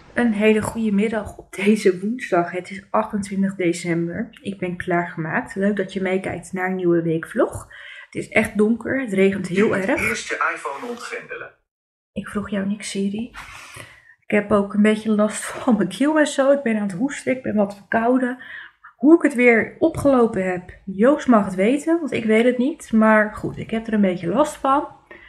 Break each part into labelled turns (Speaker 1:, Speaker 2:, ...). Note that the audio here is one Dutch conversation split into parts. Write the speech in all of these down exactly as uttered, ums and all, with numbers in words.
Speaker 1: Een hele goede middag op deze woensdag. Het is achtentwintig december. Ik ben klaargemaakt. Leuk dat je meekijkt naar een nieuwe weekvlog. Het is echt donker. Het regent heel erg.
Speaker 2: Eerst je iPhone ontgrendelen.
Speaker 1: Ik vroeg jou niks, Siri. Ik heb ook een beetje last van mijn keel en zo. Ik ben aan het hoesten. Ik ben wat verkouden. Hoe ik het weer opgelopen heb, Joost mag het weten, want ik weet het niet. Maar goed, ik heb er een beetje last van.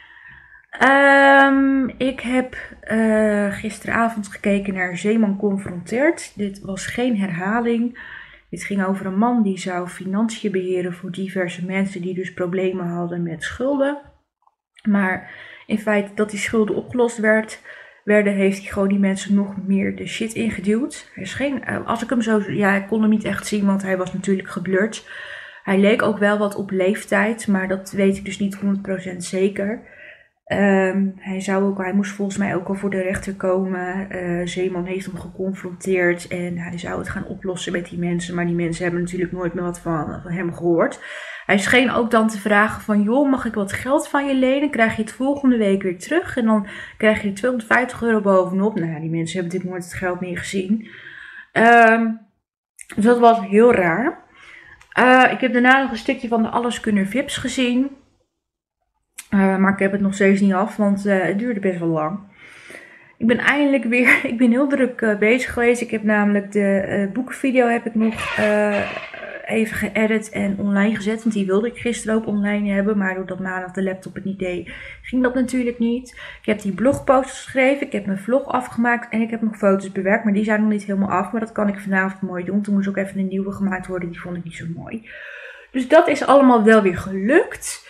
Speaker 1: Um, ik heb uh, gisteravond gekeken naar Zeeman Confronteert. Dit was geen herhaling. Dit ging over een man die zou financiën beheren voor diverse mensen die dus problemen hadden met schulden. Maar in feite dat die schulden opgelost werd, werden, heeft hij gewoon die mensen nog meer de shit ingeduwd. Hij is geen, als ik hem zo, ja, ik kon hem niet echt zien, want hij was natuurlijk geblurred. Hij leek ook wel wat op leeftijd, maar dat weet ik dus niet honderd procent zeker. Um, hij, zou ook, hij moest volgens mij ook al voor de rechter komen. Uh, Zeeman heeft hem geconfronteerd en hij zou het gaan oplossen met die mensen. Maar die mensen hebben natuurlijk nooit meer wat van, van hem gehoord. Hij scheen ook dan te vragen van, joh, mag ik wat geld van je lenen? Krijg je het volgende week weer terug en dan krijg je tweehonderdvijftig euro bovenop. Nou, die mensen hebben dit nooit het geld meer gezien. Um, dus dat was heel raar. Uh, ik heb daarna nog een stukje van de Alleskunner V I P's gezien. Uh, maar ik heb het nog steeds niet af, want uh, het duurde best wel lang. Ik ben eindelijk weer, ik ben heel druk uh, bezig geweest. Ik heb namelijk de uh, boekenvideo heb ik nog uh, even geëdit en online gezet. Want die wilde ik gisteren ook online hebben. Maar doordat maandag de laptop het niet deed, ging dat natuurlijk niet. Ik heb die blogpost geschreven, ik heb mijn vlog afgemaakt en ik heb nog foto's bewerkt. Maar die zijn nog niet helemaal af, maar dat kan ik vanavond mooi doen. Toen moest ook even een nieuwe gemaakt worden, die vond ik niet zo mooi. Dus dat is allemaal wel weer gelukt.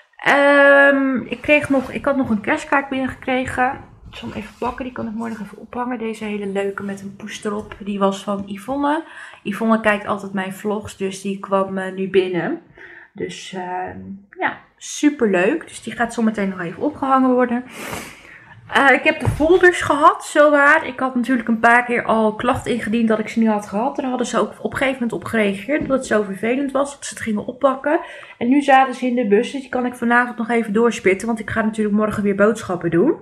Speaker 1: Um, ik, kreeg nog, ik had nog een kerstkaart binnengekregen. Ik zal hem even pakken, die kan ik morgen even ophangen. Deze hele leuke met een poes erop. Die was van Yvonne. Yvonne kijkt altijd mijn vlogs, dus die kwam uh, nu binnen. Dus uh, ja, super leuk. Dus die gaat zo meteen nog even opgehangen worden. Uh, ik heb de folders gehad, zowaar. Ik had natuurlijk een paar keer al klachten ingediend dat ik ze niet had gehad. Daar hadden ze ook op een gegeven moment op gereageerd dat het zo vervelend was dat ze het gingen oppakken. En nu zaten ze in de bus, dus die kan ik vanavond nog even doorspitten, want ik ga natuurlijk morgen weer boodschappen doen.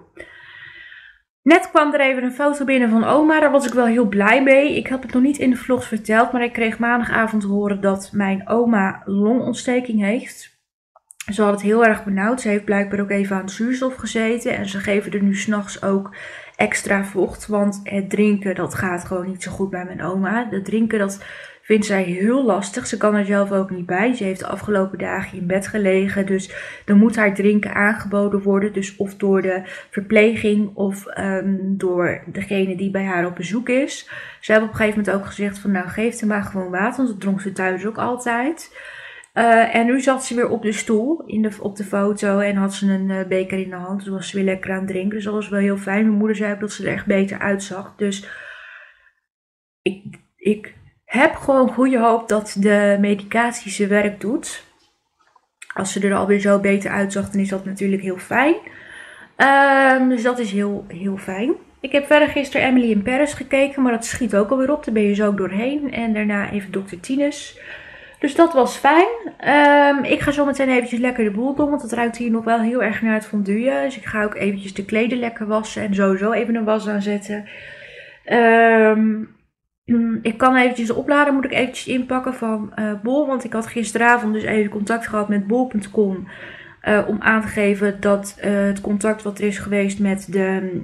Speaker 1: Net kwam er even een foto binnen van oma, daar was ik wel heel blij mee. Ik heb het nog niet in de vlogs verteld, maar ik kreeg maandagavond te horen dat mijn oma longontsteking heeft. Ze had het heel erg benauwd. Ze heeft blijkbaar ook even aan het zuurstof gezeten. En ze geven er nu s'nachts ook extra vocht. Want het drinken, dat gaat gewoon niet zo goed bij mijn oma. Het drinken, dat vindt zij heel lastig. Ze kan er zelf ook niet bij. Ze heeft de afgelopen dagen in bed gelegen. Dus dan moet haar drinken aangeboden worden. Dus of door de verpleging of um, door degene die bij haar op bezoek is. Ze hebben op een gegeven moment ook gezegd van, nou, geef haar maar gewoon water. Want dat dronk ze thuis ook altijd. Uh, en nu zat ze weer op de stoel in de, op de foto en had ze een uh, beker in de hand. Toen was ze weer lekker aan het drinken. Dus dat was wel heel fijn. Mijn moeder zei ook dat ze er echt beter uitzag. Dus ik, ik heb gewoon goede hoop dat de medicatie zijn werk doet. Als ze er alweer zo beter uitzag, dan is dat natuurlijk heel fijn. Uh, dus dat is heel, heel fijn. Ik heb verder gisteren Emily in Paris gekeken, maar dat schiet ook alweer op. Daar ben je zo ook doorheen. En daarna even dokter Tinus. Dus dat was fijn. Um, ik ga zo meteen eventjes lekker de boel doen, want het ruikt hier nog wel heel erg naar het fondue. Dus ik ga ook eventjes de kleden lekker wassen en sowieso even een was aanzetten. Um, ik kan eventjes de oplader, moet ik eventjes inpakken van uh, Bol, want ik had gisteravond dus even contact gehad met bol punt com uh, om aan te geven dat uh, het contact wat er is geweest met de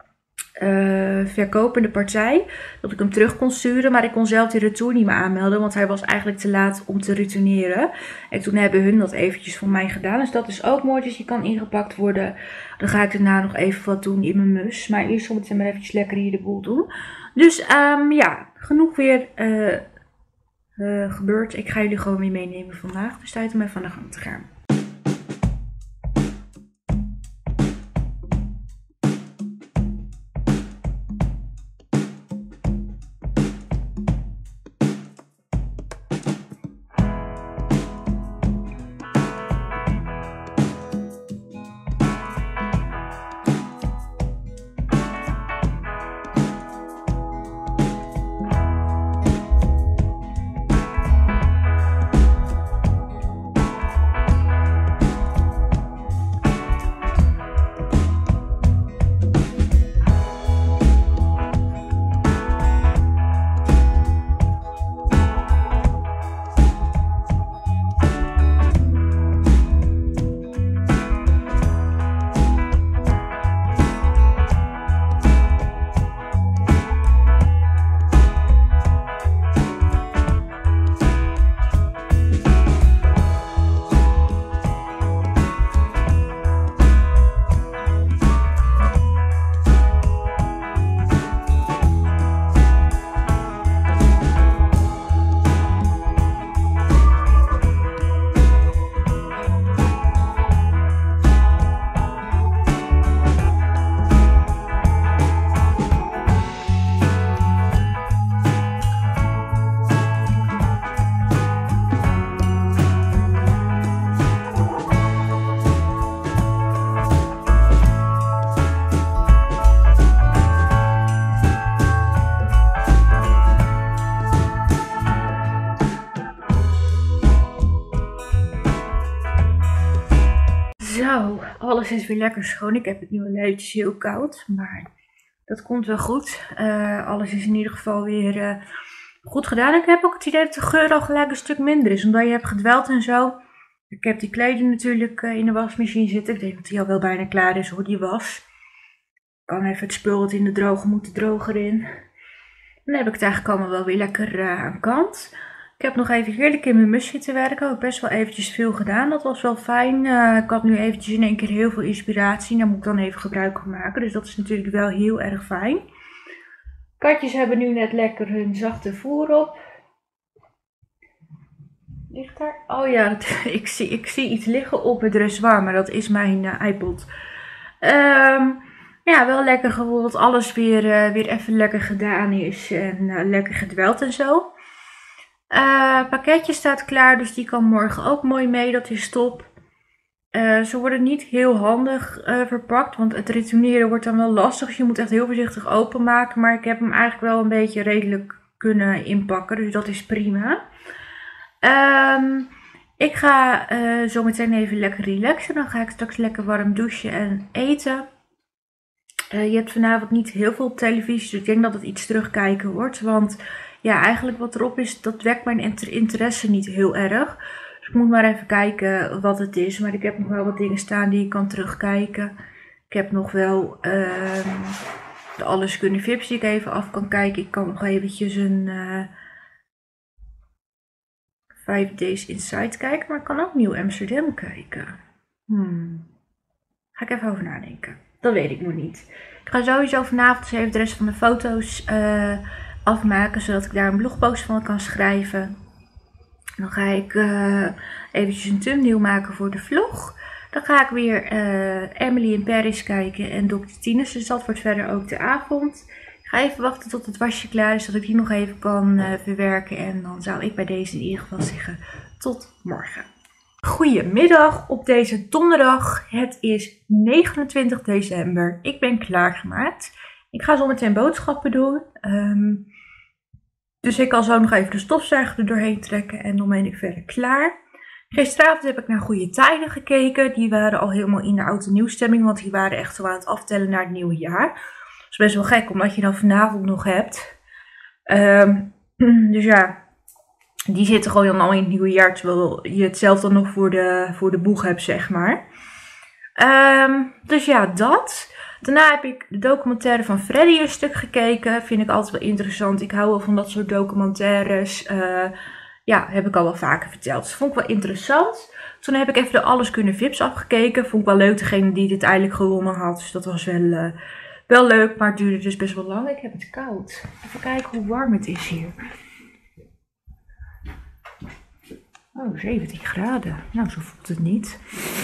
Speaker 1: Uh, verkopende partij, dat ik hem terug kon sturen, maar ik kon zelf die retour niet meer aanmelden, want hij was eigenlijk te laat om te retourneren. En toen hebben hun dat eventjes voor mij gedaan, dus dat is ook mooi, dus die kan ingepakt worden. Dan ga ik daarna nog even wat doen in mijn mus, maar eerst zal ik maar eventjes lekker hier de boel doen. Dus um, ja, genoeg weer uh, uh, gebeurd. Ik ga jullie gewoon weer meenemen vandaag, dus tijd om even aan de gang te gaan. Alles is weer lekker schoon. Ik heb het nu al eventjes heel koud, maar dat komt wel goed. Uh, alles is in ieder geval weer uh, goed gedaan. Ik heb ook het idee dat de geur al gelijk een stuk minder is, omdat je hebt gedweld en zo. Ik heb die kleding natuurlijk uh, in de wasmachine zitten. Ik denk dat die al wel bijna klaar is hoor, die was. Ik kan even het spul wat in de droger moet, de droger in. Dan heb ik het eigenlijk allemaal wel weer lekker uh, aan kant. Ik heb nog even heerlijk in mijn mus zitten werken. Ik heb best wel eventjes veel gedaan. Dat was wel fijn. Uh, ik had nu eventjes in één keer heel veel inspiratie. Daar moet ik dan even gebruik van maken. Dus dat is natuurlijk wel heel erg fijn. Katjes hebben nu net lekker hun zachte voer op. Ligt daar? Oh ja, dat, ik, zie, ik zie iets liggen op het dressoir. Maar dat is mijn uh, iPod. Um, ja, wel lekker gewoon dat alles weer, uh, weer even lekker gedaan is. En uh, lekker gedweld en zo. Uh, pakketje staat klaar, dus die kan morgen ook mooi mee. Dat is top. Uh, ze worden niet heel handig uh, verpakt, want het retourneren wordt dan wel lastig. Dus je moet echt heel voorzichtig openmaken. Maar ik heb hem eigenlijk wel een beetje redelijk kunnen inpakken, dus dat is prima. Um, ik ga uh, zo meteen even lekker relaxen. Dan ga ik straks lekker warm douchen en eten. Uh, je hebt vanavond niet heel veel op televisie, dus ik denk dat het iets terugkijken wordt. Want ja, eigenlijk wat erop is, dat wekt mijn inter interesse niet heel erg. Dus ik moet maar even kijken wat het is. Maar ik heb nog wel wat dingen staan die ik kan terugkijken. Ik heb nog wel uh, de Alles Kunnen V I P's die ik even af kan kijken. Ik kan nog eventjes een uh, Five Days Inside kijken. Maar ik kan ook Nieuw Amsterdam kijken. Hmm. Ga ik even over nadenken. Dat weet ik nog niet. Ik ga sowieso vanavond eens even de rest van de foto's uh, afmaken. Zodat ik daar een blogpost van kan schrijven. Dan ga ik uh, eventjes een thumbnail maken voor de vlog. Dan ga ik weer uh, Emily in Paris kijken en dokter Tinus. Dus dat wordt verder ook de avond. Ik ga even wachten tot het wasje klaar is. Zodat ik die nog even kan uh, verwerken. En dan zou ik bij deze in ieder geval zeggen tot morgen. Goedemiddag op deze donderdag. Het is negenentwintig december. Ik ben klaargemaakt. Ik ga zo meteen boodschappen doen. Um, dus ik kan zo nog even de stofzuiger er doorheen trekken. En dan ben ik verder klaar. Gisteravond heb ik naar Goede Tijden gekeken. Die waren al helemaal in de oud en nieuw stemming. Want die waren echt zo aan het aftellen naar het nieuwe jaar. Dat is best wel gek omdat je dan vanavond nog hebt. Um, dus ja. Die zitten gewoon dan al in het nieuwe jaar, terwijl je het zelf dan nog voor de, voor de boeg hebt, zeg maar. Um, dus ja, dat. Daarna heb ik de documentaire van Freddy een stuk gekeken. Vind ik altijd wel interessant. Ik hou wel van dat soort documentaires. Uh, ja, heb ik al wel vaker verteld. Dus dat vond ik wel interessant. Toen heb ik even de Alles Kunnen V I P's afgekeken. Vond ik wel leuk, degene die dit eigenlijk gewonnen had. Dus dat was wel, uh, wel leuk, maar het duurde dus best wel lang. Ik heb het koud. Even kijken hoe warm het is hier. Oh, zeventien graden. Nou, zo voelt het niet.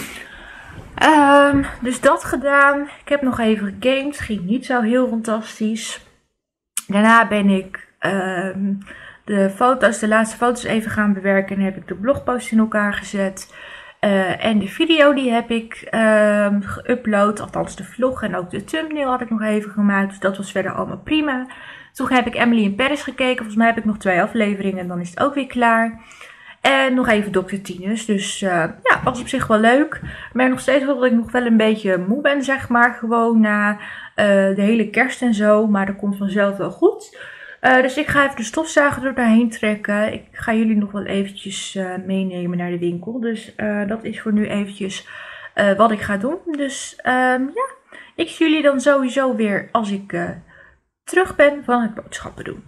Speaker 1: Um, dus dat gedaan. Ik heb nog even gegamed. Ging niet zo heel fantastisch. Daarna ben ik um, de foto's, de laatste foto's even gaan bewerken. En heb ik de blogpost in elkaar gezet. Uh, en de video die heb ik um, geüpload. Althans de vlog en ook de thumbnail had ik nog even gemaakt. Dus dat was verder allemaal prima. Toen heb ik Emily in Paris gekeken. Volgens mij heb ik nog twee afleveringen en dan is het ook weer klaar. En nog even dokter Tinus. Dus uh, ja, was op zich wel leuk. Maar nog steeds wel dat ik nog wel een beetje moe ben, zeg maar. Gewoon na uh, de hele kerst en zo. Maar dat komt vanzelf wel goed. Uh, dus ik ga even de stofzuiger er doorheen trekken. Ik ga jullie nog wel eventjes uh, meenemen naar de winkel. Dus uh, dat is voor nu eventjes uh, wat ik ga doen. Dus uh, ja, ik zie jullie dan sowieso weer als ik uh, terug ben van het boodschappen doen.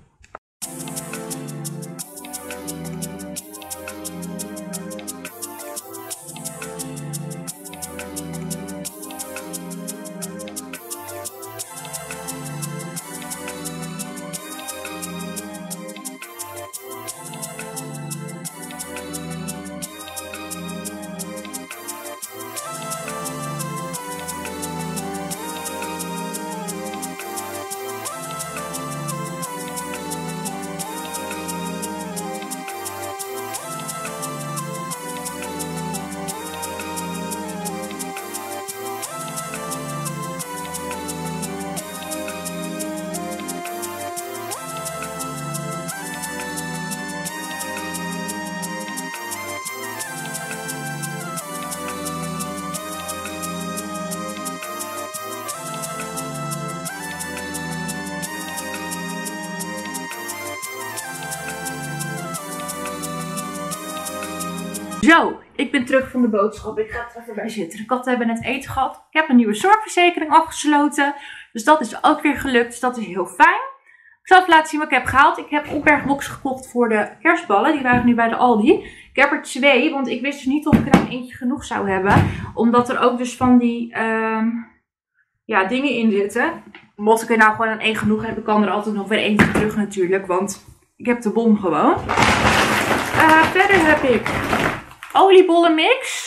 Speaker 1: Zo, ik ben terug van de boodschap. Ik ga er even bij zitten. De katten hebben net eten gehad. Ik heb een nieuwe zorgverzekering afgesloten. Dus dat is ook weer gelukt. Dus dat is heel fijn. Ik zal even laten zien wat ik heb gehaald. Ik heb opbergboxen gekocht voor de kerstballen. Die waren nu bij de Aldi. Ik heb er twee, want ik wist dus niet of ik er aan eentje genoeg zou hebben. Omdat er ook dus van die um, ja, dingen in zitten. Mocht ik er nou gewoon aan één genoeg hebben, kan er altijd nog weer eentje terug natuurlijk. Want ik heb de bom gewoon. Uh, verder heb ik oliebollenmix.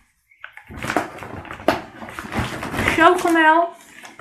Speaker 1: Chocomel.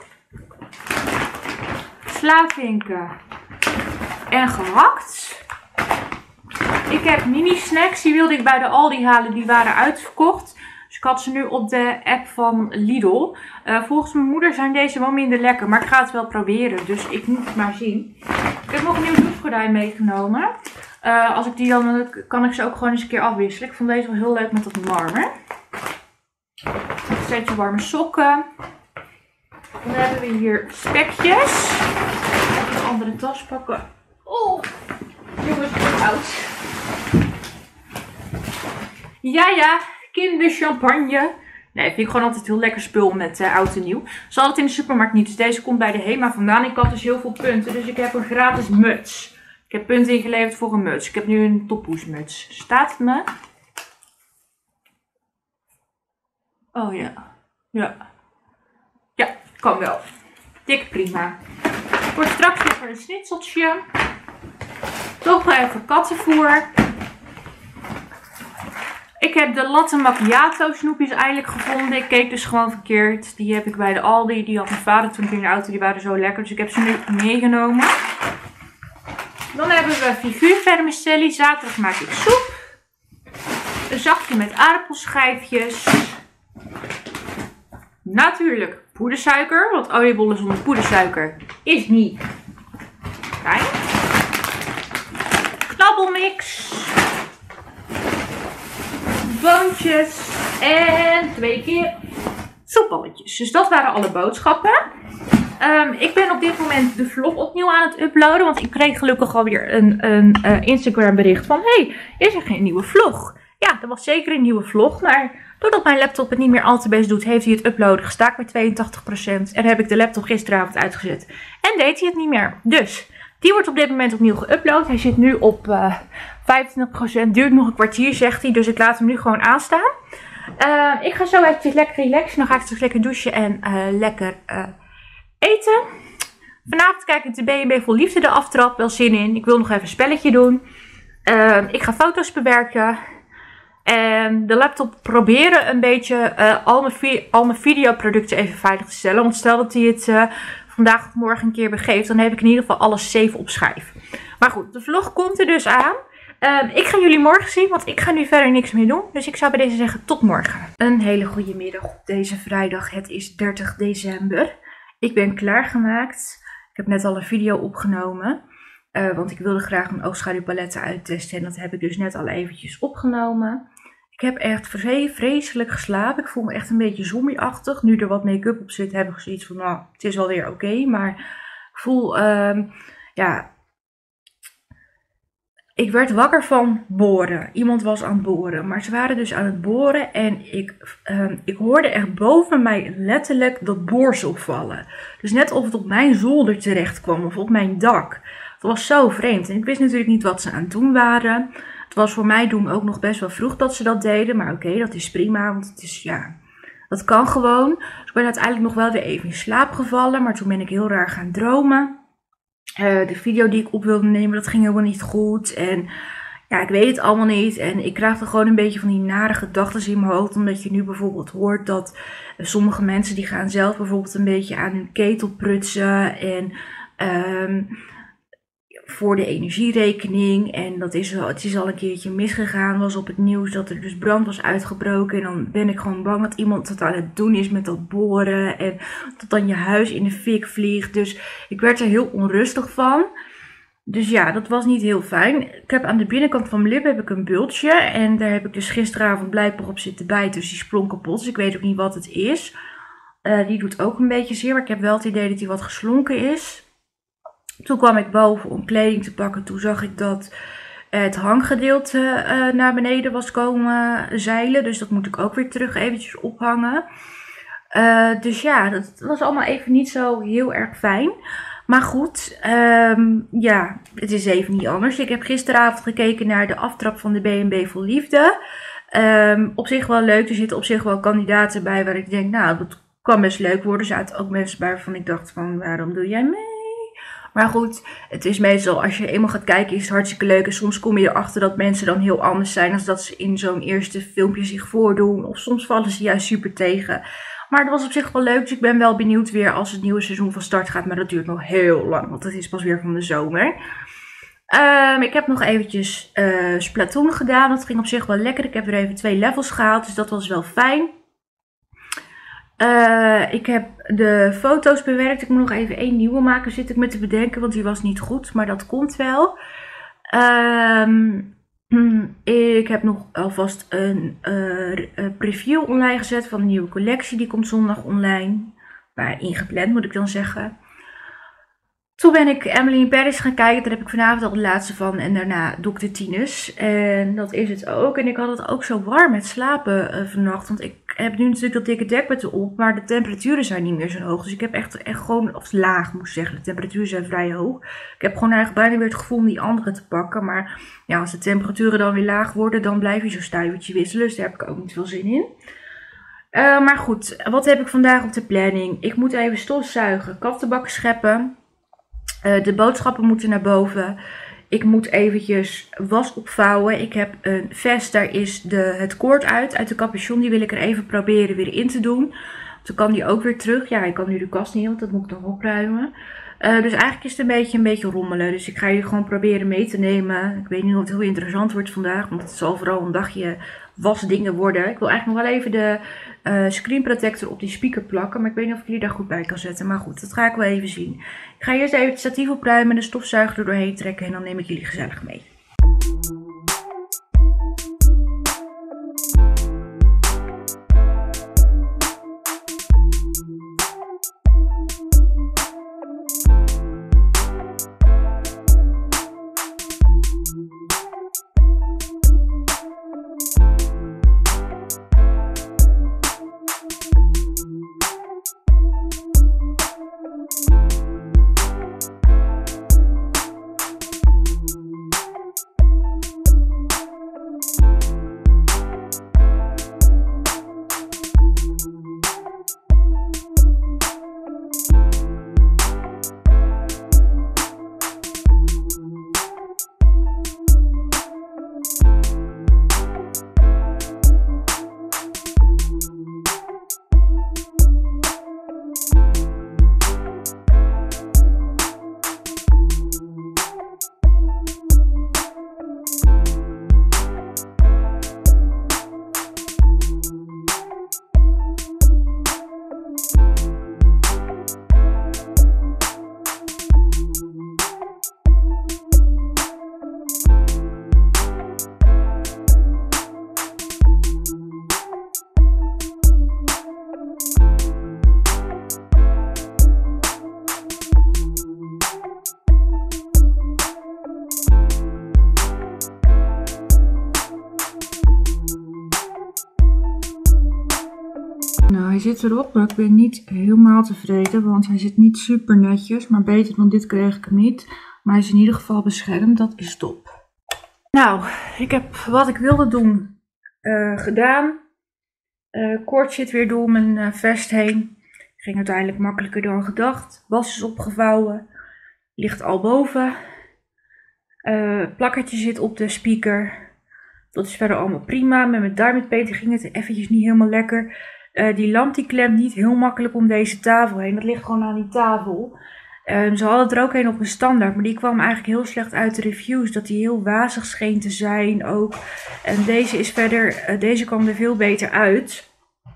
Speaker 1: Slavinken. En gehakt. Ik heb mini snacks. Die wilde ik bij de Aldi halen. Die waren uitverkocht. Dus ik had ze nu op de app van Lidl. Uh, volgens mijn moeder zijn deze wel minder lekker. Maar ik ga het wel proberen. Dus ik moet het maar zien. Ik heb nog een nieuw douchegordijn meegenomen. Uh, als ik die dan, kan ik ze ook gewoon eens een keer afwisselen. Ik vond deze wel heel leuk met dat marmer. Een setje warme sokken. Dan hebben we hier spekjes. Even een andere tas pakken. Oh, jongens, ik ben oud. Ja, ja, kinderchampagne. Nee, vind ik gewoon altijd heel lekker spul met uh, oud en nieuw. Zal het in de supermarkt niet. Dus deze komt bij de HEMA vandaan. Ik had dus heel veel punten. Dus ik heb een gratis muts. Ik heb punten ingeleverd voor een muts. Ik heb nu een toppoesmuts. Staat het me? Oh ja. Ja. Ja, kan wel. Dik prima. Voor straks weer een schnitzeltje. Toch wel even kattenvoer. Ik heb de latte macchiato snoepjes eindelijk gevonden. Ik keek dus gewoon verkeerd. Die heb ik bij de Aldi. Die had mijn vader toen in de auto. Die waren zo lekker. Dus ik heb ze nu meegenomen. Dan hebben we figuurvermicelli. Zaterdag maak ik soep. Een zakje met aardappelschijfjes. Natuurlijk poedersuiker. Want oliebollen zonder poedersuiker is niet fijn. Knabbelmix. Boontjes. En twee keer soepballetjes. Dus dat waren alle boodschappen. Um, ik ben op dit moment de vlog opnieuw aan het uploaden. Want ik kreeg gelukkig alweer een, een uh, Instagram bericht van... Hey, is er geen nieuwe vlog? Ja, er was zeker een nieuwe vlog. Maar doordat mijn laptop het niet meer al te best doet... heeft hij het uploaden gestaakt bij tweeëntachtig procent. En heb ik de laptop gisteravond uitgezet. En deed hij het niet meer. Dus die wordt op dit moment opnieuw geüpload. Hij zit nu op uh, vijfentwintig procent. Duurt nog een kwartier, zegt hij. Dus ik laat hem nu gewoon aanstaan. Uh, ik ga zo eventjes lekker relaxen. Dan ga ik straks lekker douchen en uh, lekker... Uh, eten. Vanavond kijk ik de B en B Vol Liefde de aftrap. Wel zin in. Ik wil nog even een spelletje doen. Uh, ik ga foto's bewerken. En de laptop proberen een beetje uh, al, mijn al mijn videoproducten even veilig te stellen. Want stel dat hij het uh, vandaag of morgen een keer begeeft. Dan heb ik in ieder geval alles safe op schijf. Maar goed, de vlog komt er dus aan. Uh, ik ga jullie morgen zien, want ik ga nu verder niks meer doen. Dus ik zou bij deze zeggen tot morgen. Een hele goede middag op deze vrijdag. Het is dertig december. Ik ben klaargemaakt. Ik heb net al een video opgenomen. Uh, want ik wilde graag mijn oogschaduwpaletten uittesten. En dat heb ik dus net al eventjes opgenomen. Ik heb echt vre vreselijk geslapen. Ik voel me echt een beetje zombieachtig. Nu er wat make-up op zit, heb ik zoiets van, nou, het is wel weer oké. Okay, maar ik voel, uh, ja... Ik werd wakker van boren. Iemand was aan het boren. Maar ze waren dus aan het boren. En ik, uh, ik hoorde echt boven mij letterlijk dat boorzel vallen. Dus net of het op mijn zolder terecht kwam. Of op mijn dak. Het was zo vreemd. En ik wist natuurlijk niet wat ze aan het doen waren. Het was voor mij doen ook nog best wel vroeg dat ze dat deden. Maar oké, okay, dat is prima. Want het is, ja, dat kan gewoon. Dus ik ben uiteindelijk nog wel weer even in slaap gevallen. Maar toen ben ik heel raar gaan dromen. Uh, de video die ik op wilde nemen, dat ging helemaal niet goed. En ja, ik weet het allemaal niet. En ik krijg er gewoon een beetje van die nare gedachten in mijn hoofd. Omdat je nu bijvoorbeeld hoort dat uh, sommige mensen die gaan zelf bijvoorbeeld een beetje aan hun ketel prutsen. En um, voor de energierekening. En dat is wel, het is al een keertje misgegaan. Was op het nieuws dat er dus brand was uitgebroken. En dan ben ik gewoon bang dat iemand het aan het doen is met dat boren. En dat dan je huis in de fik vliegt. Dus ik werd er heel onrustig van. Dus ja, dat was niet heel fijn. Ik heb aan de binnenkant van mijn lip heb ik een bultje. En daar heb ik dus gisteravond blijkbaar op zitten bijten. Dus die sprong kapot. Dus ik weet ook niet wat het is. Uh, die doet ook een beetje zeer. Maar ik heb wel het idee dat die wat geslonken is. Toen kwam ik boven om kleding te pakken. Toen zag ik dat het hanggedeelte uh, naar beneden was komen zeilen. Dus dat moet ik ook weer terug eventjes ophangen. Uh, dus ja, dat was allemaal even niet zo heel erg fijn. Maar goed, um, ja, het is even niet anders. Ik heb gisteravond gekeken naar de aftrap van de B en B Vol Liefde. Um, op zich wel leuk. Er zitten op zich wel kandidaten bij waar ik denk, nou, dat kan best leuk worden. Er zaten ook mensen bij waarvan ik dacht van, waarom doe jij mee? Maar goed, het is meestal, als je eenmaal gaat kijken, is het hartstikke leuk. En soms kom je erachter dat mensen dan heel anders zijn dan dat ze in zo'n eerste filmpje zich voordoen. Of soms vallen ze juist super tegen. Maar het was op zich wel leuk, dus ik ben wel benieuwd weer als het nieuwe seizoen van start gaat. Maar dat duurt nog heel lang, want het is pas weer van de zomer. Um, ik heb nog eventjes uh, Splatoon gedaan. Dat ging op zich wel lekker. Ik heb weer even twee levels gehaald, dus dat was wel fijn. Uh, ik heb de foto's bewerkt. Ik moet nog even één nieuwe maken, zit ik me te bedenken, want die was niet goed. Maar dat komt wel. Um, ik heb nog alvast een uh, preview online gezet van een nieuwe collectie. Die komt zondag online. Maar ingepland moet ik dan zeggen. Toen ben ik Emily in Paris gaan kijken. Daar heb ik vanavond al de laatste van. En daarna dokter Tinus. En dat is het ook. En ik had het ook zo warm met slapen uh, vannacht. Want ik heb nu natuurlijk dat dikke dekbed erop. Maar de temperaturen zijn niet meer zo hoog. Dus ik heb echt, echt gewoon, of laag moet ik zeggen. De temperaturen zijn vrij hoog. Ik heb gewoon eigenlijk bijna weer het gevoel om die andere te pakken. Maar ja, als de temperaturen dan weer laag worden, dan blijf je zo stuivertje wisselen. Dus daar heb ik ook niet veel zin in. Uh, maar goed, wat heb ik vandaag op de planning? Ik moet even stofzuigen, kattenbakken scheppen. Uh, de boodschappen moeten naar boven. Ik moet eventjes was opvouwen. Ik heb een vest, daar is de, het koord uit, uit de capuchon. Die wil ik er even proberen weer in te doen. Dan kan die ook weer terug. Ja, ik kan nu de kast niet, want dat moet ik nog opruimen. Uh, dus eigenlijk is het een beetje, een beetje rommelen. Dus ik ga jullie gewoon proberen mee te nemen. Ik weet niet of het heel interessant wordt vandaag, want het zal vooral een dagje wasdingen worden. Ik wil eigenlijk nog wel even de uh, screen protector op die speaker plakken. Maar ik weet niet of ik jullie daar goed bij kan zetten. Maar goed, dat ga ik wel even zien. Ik ga eerst even het statief opruimen en de stofzuiger er doorheen trekken. En dan neem ik jullie gezellig mee. Nou, hij zit erop, maar ik ben niet helemaal tevreden, want hij zit niet super netjes. Maar beter dan dit kreeg ik hem niet. Maar hij is in ieder geval beschermd, dat is top. Nou, ik heb wat ik wilde doen uh, gedaan. Uh, koord zit weer door mijn uh, vest heen. Ging uiteindelijk makkelijker dan gedacht. Was is opgevouwen. Ligt al boven. Uh, plakkertje zit op de speaker. Dat is verder allemaal prima. Met mijn diamond painter ging het eventjes niet helemaal lekker. Uh, die lamp die klemt niet heel makkelijk om deze tafel heen. Dat ligt gewoon aan die tafel. Uh, ze hadden er ook een op een standaard. Maar die kwam eigenlijk heel slecht uit de reviews. Dat die heel wazig scheen te zijn ook. En deze is verder. Uh, deze kwam er veel beter uit.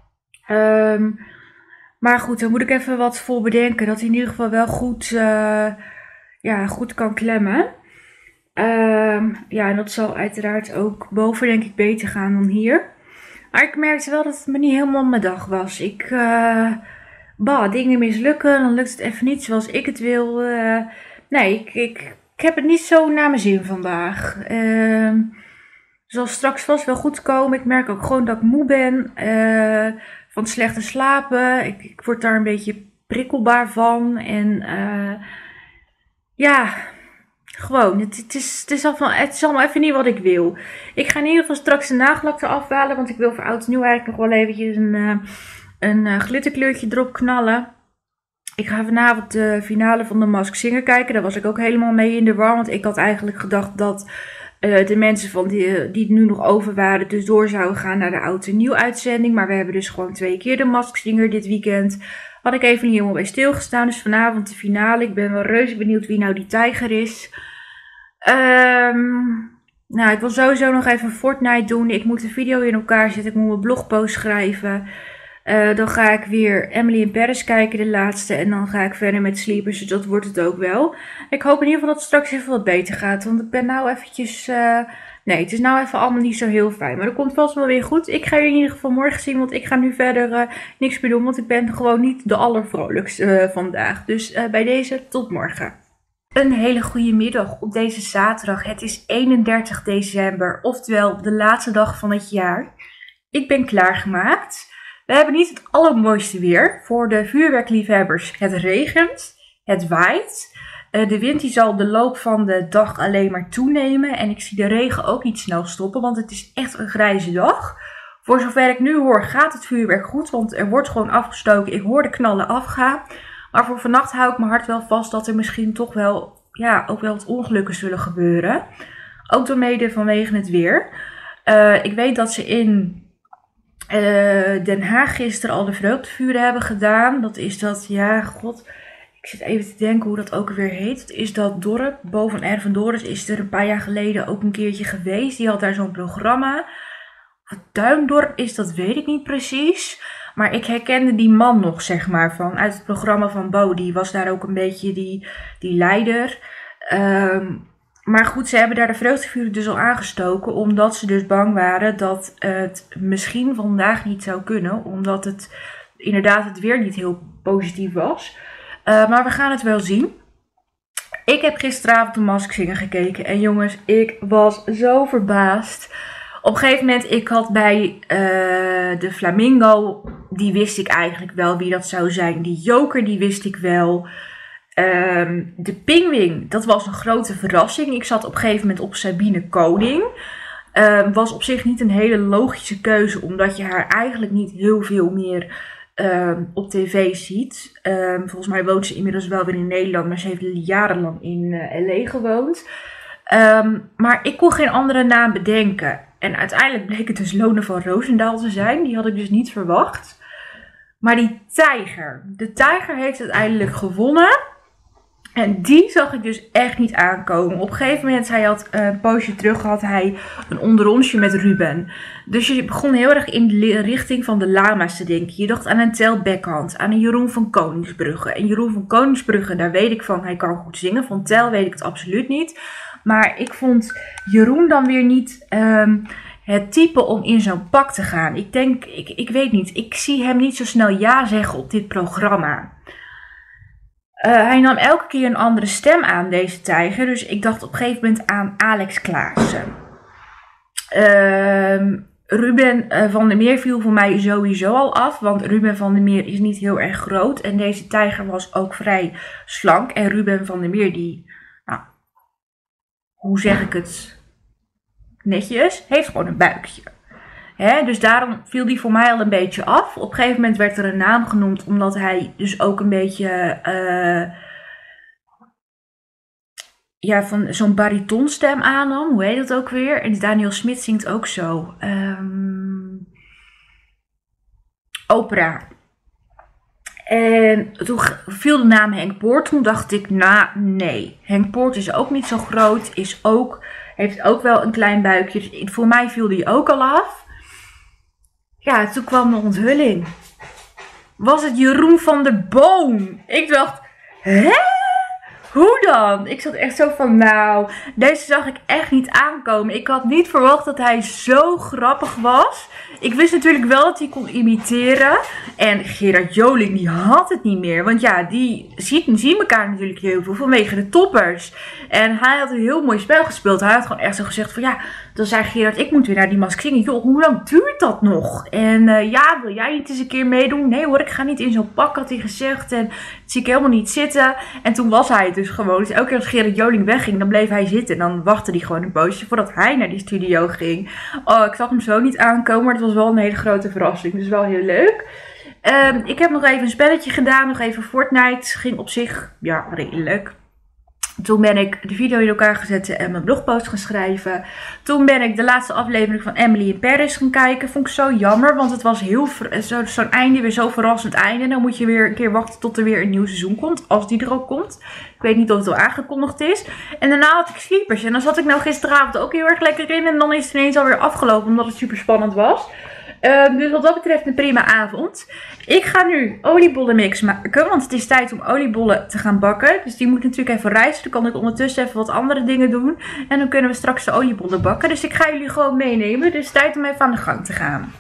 Speaker 1: Um, maar goed, dan moet ik even wat voor bedenken. Dat hij in ieder geval wel goed, uh, ja, goed kan klemmen. Um, ja, en dat zal uiteraard ook boven denk ik beter gaan dan hier. Maar ik merkte wel dat het me niet helemaal mijn dag was. Ik, uh, bah, dingen mislukken, dan lukt het even niet zoals ik het wil. Uh, nee, ik, ik, ik ik heb het niet zo naar mijn zin vandaag. Uh, het zal straks vast wel goed komen. Ik merk ook gewoon dat ik moe ben uh, van het slechte slapen. Ik, ik word daar een beetje prikkelbaar van. En uh, ja, gewoon. Het, het, is, het, is allemaal, het is allemaal even niet wat ik wil. Ik ga in ieder geval straks de nagellak eraf halen. Want ik wil voor oud en nieuw eigenlijk nog wel eventjes een, uh, een uh, glitterkleurtje erop knallen. Ik ga vanavond de finale van The Masked Singer kijken. Daar was ik ook helemaal mee in de war. Want ik had eigenlijk gedacht dat uh, de mensen van die, die nu nog over waren dus door zouden gaan naar de oud en nieuw uitzending. Maar we hebben dus gewoon twee keer The Masked Singer dit weekend. Had ik even niet helemaal bij stilgestaan. Dus vanavond de finale. Ik ben wel reuze benieuwd wie nou die tijger is. Um, nou, ik wil sowieso nog even Fortnite doen. Ik moet de video in elkaar zetten. Ik moet mijn blogpost schrijven. Uh, dan ga ik weer Emily in Paris kijken, de laatste. En dan ga ik verder met Sleepers. Dus dat wordt het ook wel. Ik hoop in ieder geval dat het straks even wat beter gaat. Want ik ben nou eventjes... Uh, nee, het is nou even allemaal niet zo heel fijn. Maar dat komt vast wel weer goed. Ik ga je in ieder geval morgen zien. Want ik ga nu verder uh, niks meer doen. Want ik ben gewoon niet de allervrolijkste uh, vandaag. Dus uh, bij deze, tot morgen. Een hele goede middag op deze zaterdag. Het is eenendertig december. Oftewel de laatste dag van het jaar. Ik ben klaargemaakt. We hebben niet het allermooiste weer. Voor de vuurwerkliefhebbers, het regent, het waait. Uh, de wind die zal de loop van de dag alleen maar toenemen. En ik zie de regen ook niet snel stoppen, want het is echt een grijze dag. Voor zover ik nu hoor gaat het vuurwerk goed, want er wordt gewoon afgestoken. Ik hoor de knallen afgaan. Maar voor vannacht hou ik mijn hart wel vast dat er misschien toch wel, ja, ook wel wat ongelukken zullen gebeuren. Ook door mede vanwege het weer. Uh, ik weet dat ze in... Uh, Den Haag gisteren al de vreugdevuren hebben gedaan. Dat is dat, ja, god, ik zit even te denken hoe dat ook weer heet. Dat is dat dorp, boven Erven Doris is er een paar jaar geleden ook een keertje geweest. Die had daar zo'n programma. Wat Duindorp is, dat weet ik niet precies. Maar ik herkende die man nog, zeg maar, van uit het programma van Bo. Die was daar ook een beetje die, die leider. Um, Maar goed, ze hebben daar de vreugdevuren dus al aangestoken. Omdat ze dus bang waren dat het misschien vandaag niet zou kunnen. Omdat het inderdaad het weer niet heel positief was. Uh, maar we gaan het wel zien. Ik heb gisteravond de Masked Singer gekeken. En jongens, ik was zo verbaasd. Op een gegeven moment, ik had bij uh, de Flamingo, die wist ik eigenlijk wel wie dat zou zijn. Die Joker, die wist ik wel. Um, de Pinguïn, dat was een grote verrassing. Ik zat op een gegeven moment op Sabine Koning. Um, was op zich niet een hele logische keuze, omdat je haar eigenlijk niet heel veel meer um, op tv ziet. Um, volgens mij woont ze inmiddels wel weer in Nederland, maar ze heeft jarenlang in uh, L A gewoond. Um, maar ik kon geen andere naam bedenken. En uiteindelijk bleek het dus Lone van Roosendaal te zijn. Die had ik dus niet verwacht. Maar die tijger. De tijger heeft uiteindelijk gewonnen. En die zag ik dus echt niet aankomen. Op een gegeven moment, hij had uh, een poosje terug, had hij een onderonsje met Ruben. Dus je begon heel erg in de richting van de lama's te denken. Je dacht aan een Tel Beckhand, aan een Jeroen van Koningsbrugge. En Jeroen van Koningsbrugge, daar weet ik van, hij kan goed zingen. Van Tel weet ik het absoluut niet. Maar ik vond Jeroen dan weer niet um, het type om in zo'n pak te gaan. Ik denk, ik, ik weet niet, ik zie hem niet zo snel ja zeggen op dit programma. Uh, hij nam elke keer een andere stem aan, deze tijger. Dus ik dacht op een gegeven moment aan Alex Klaassen. Uh, Ruben uh, van der Meer viel voor mij sowieso al af. Want Ruben van der Meer is niet heel erg groot. En deze tijger was ook vrij slank. En Ruben van der Meer, die, nou, hoe zeg ik het netjes, heeft gewoon een buikje. He, dus daarom viel die voor mij al een beetje af. Op een gegeven moment werd er een naam genoemd, omdat hij dus ook een beetje uh, ja, van zo'n baritonstem aannam. Hoe heet dat ook weer? En Daniel Smit zingt ook zo. Um, opera. En toen viel de naam Henk Poort. Toen dacht ik, nou nee. Henk Poort is ook niet zo groot. Is ook, heeft ook wel een klein buikje. Dus voor mij viel die ook al af. Ja, toen kwam de onthulling. Was het Jeroen van der Boom? Ik dacht, hè? Hoe dan? Ik zat echt zo van, nou, deze zag ik echt niet aankomen. Ik had niet verwacht dat hij zo grappig was. Ik wist natuurlijk wel dat hij kon imiteren. En Gerard Joling, die had het niet meer. Want ja, die zien, zien elkaar natuurlijk heel veel vanwege de toppers. En hij had een heel mooi spel gespeeld. Hij had gewoon echt zo gezegd van, ja, dan zei Gerard, ik moet weer naar die Mask zingen. Joh, hoe lang duurt dat nog? En uh, ja, wil jij niet eens een keer meedoen? Nee hoor, ik ga niet in zo'n pak, had hij gezegd. En dat zie ik helemaal niet zitten. En toen was hij het dus gewoon. Dus elke keer als Gerard Joling wegging, dan bleef hij zitten. En dan wachtte hij gewoon een poosje voordat hij naar die studio ging. Oh, ik zag hem zo niet aankomen, maar het was wel een hele grote verrassing. Dus wel heel leuk. Um, ik heb nog even een spelletje gedaan. Nog even Fortnite. Ging op zich, ja, redelijk. Toen ben ik de video in elkaar gezet en mijn blogpost gaan schrijven. Toen ben ik de laatste aflevering van Emily in Paris gaan kijken. Vond ik zo jammer, want het was heel zo'n zo einde, weer zo verrassend einde. Dan moet je weer een keer wachten tot er weer een nieuw seizoen komt, als die er ook komt. Ik weet niet of het al aangekondigd is. En daarna had ik Sleepers en dan zat ik nou gisteravond ook heel erg lekker in. En dan is het ineens alweer afgelopen, omdat het super spannend was. Uh, dus wat dat betreft een prima avond. Ik ga nu oliebollenmix maken, want het is tijd om oliebollen te gaan bakken. Dus die moet natuurlijk even rijsten. Dan kan ik ondertussen even wat andere dingen doen. En dan kunnen we straks de oliebollen bakken. Dus ik ga jullie gewoon meenemen. Dus tijd om even aan de gang te gaan.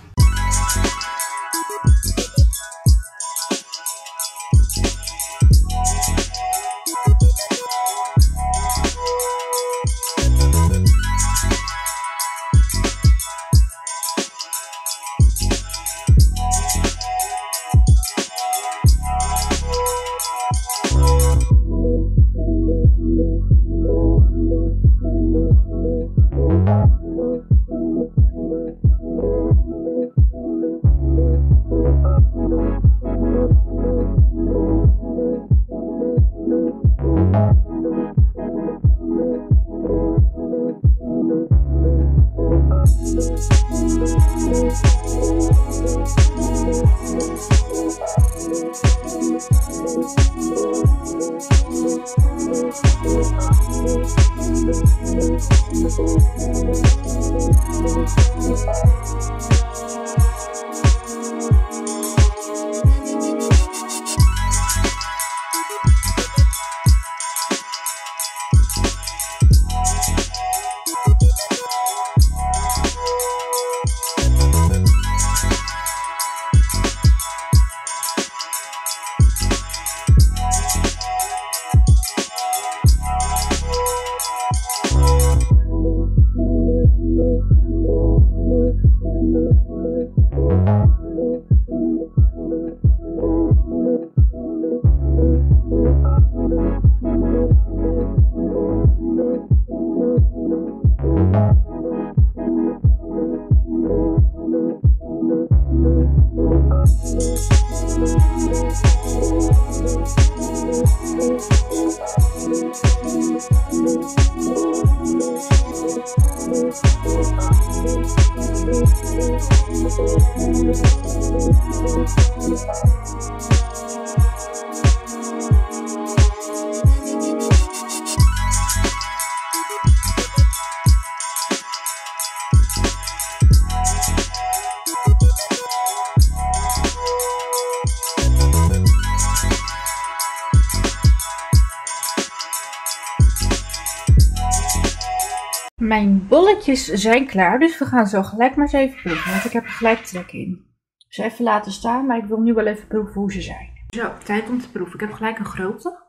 Speaker 1: Mijn bolletjes zijn klaar, dus we gaan zo gelijk maar eens even proeven, want ik heb er gelijk trek in. Dus even laten staan, maar ik wil nu wel even proeven hoe ze zijn. Zo, tijd om te proeven. Ik heb gelijk een grote.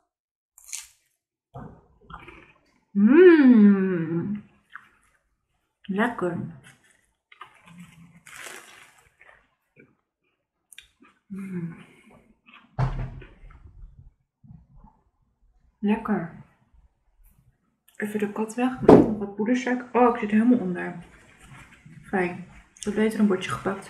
Speaker 1: Mmm, lekker. Mm. Lekker. Even de kat weg. Nog wat poedersuiker. Oh, ik zit helemaal onder. Fijn. Ik heb beter een bordje gepakt.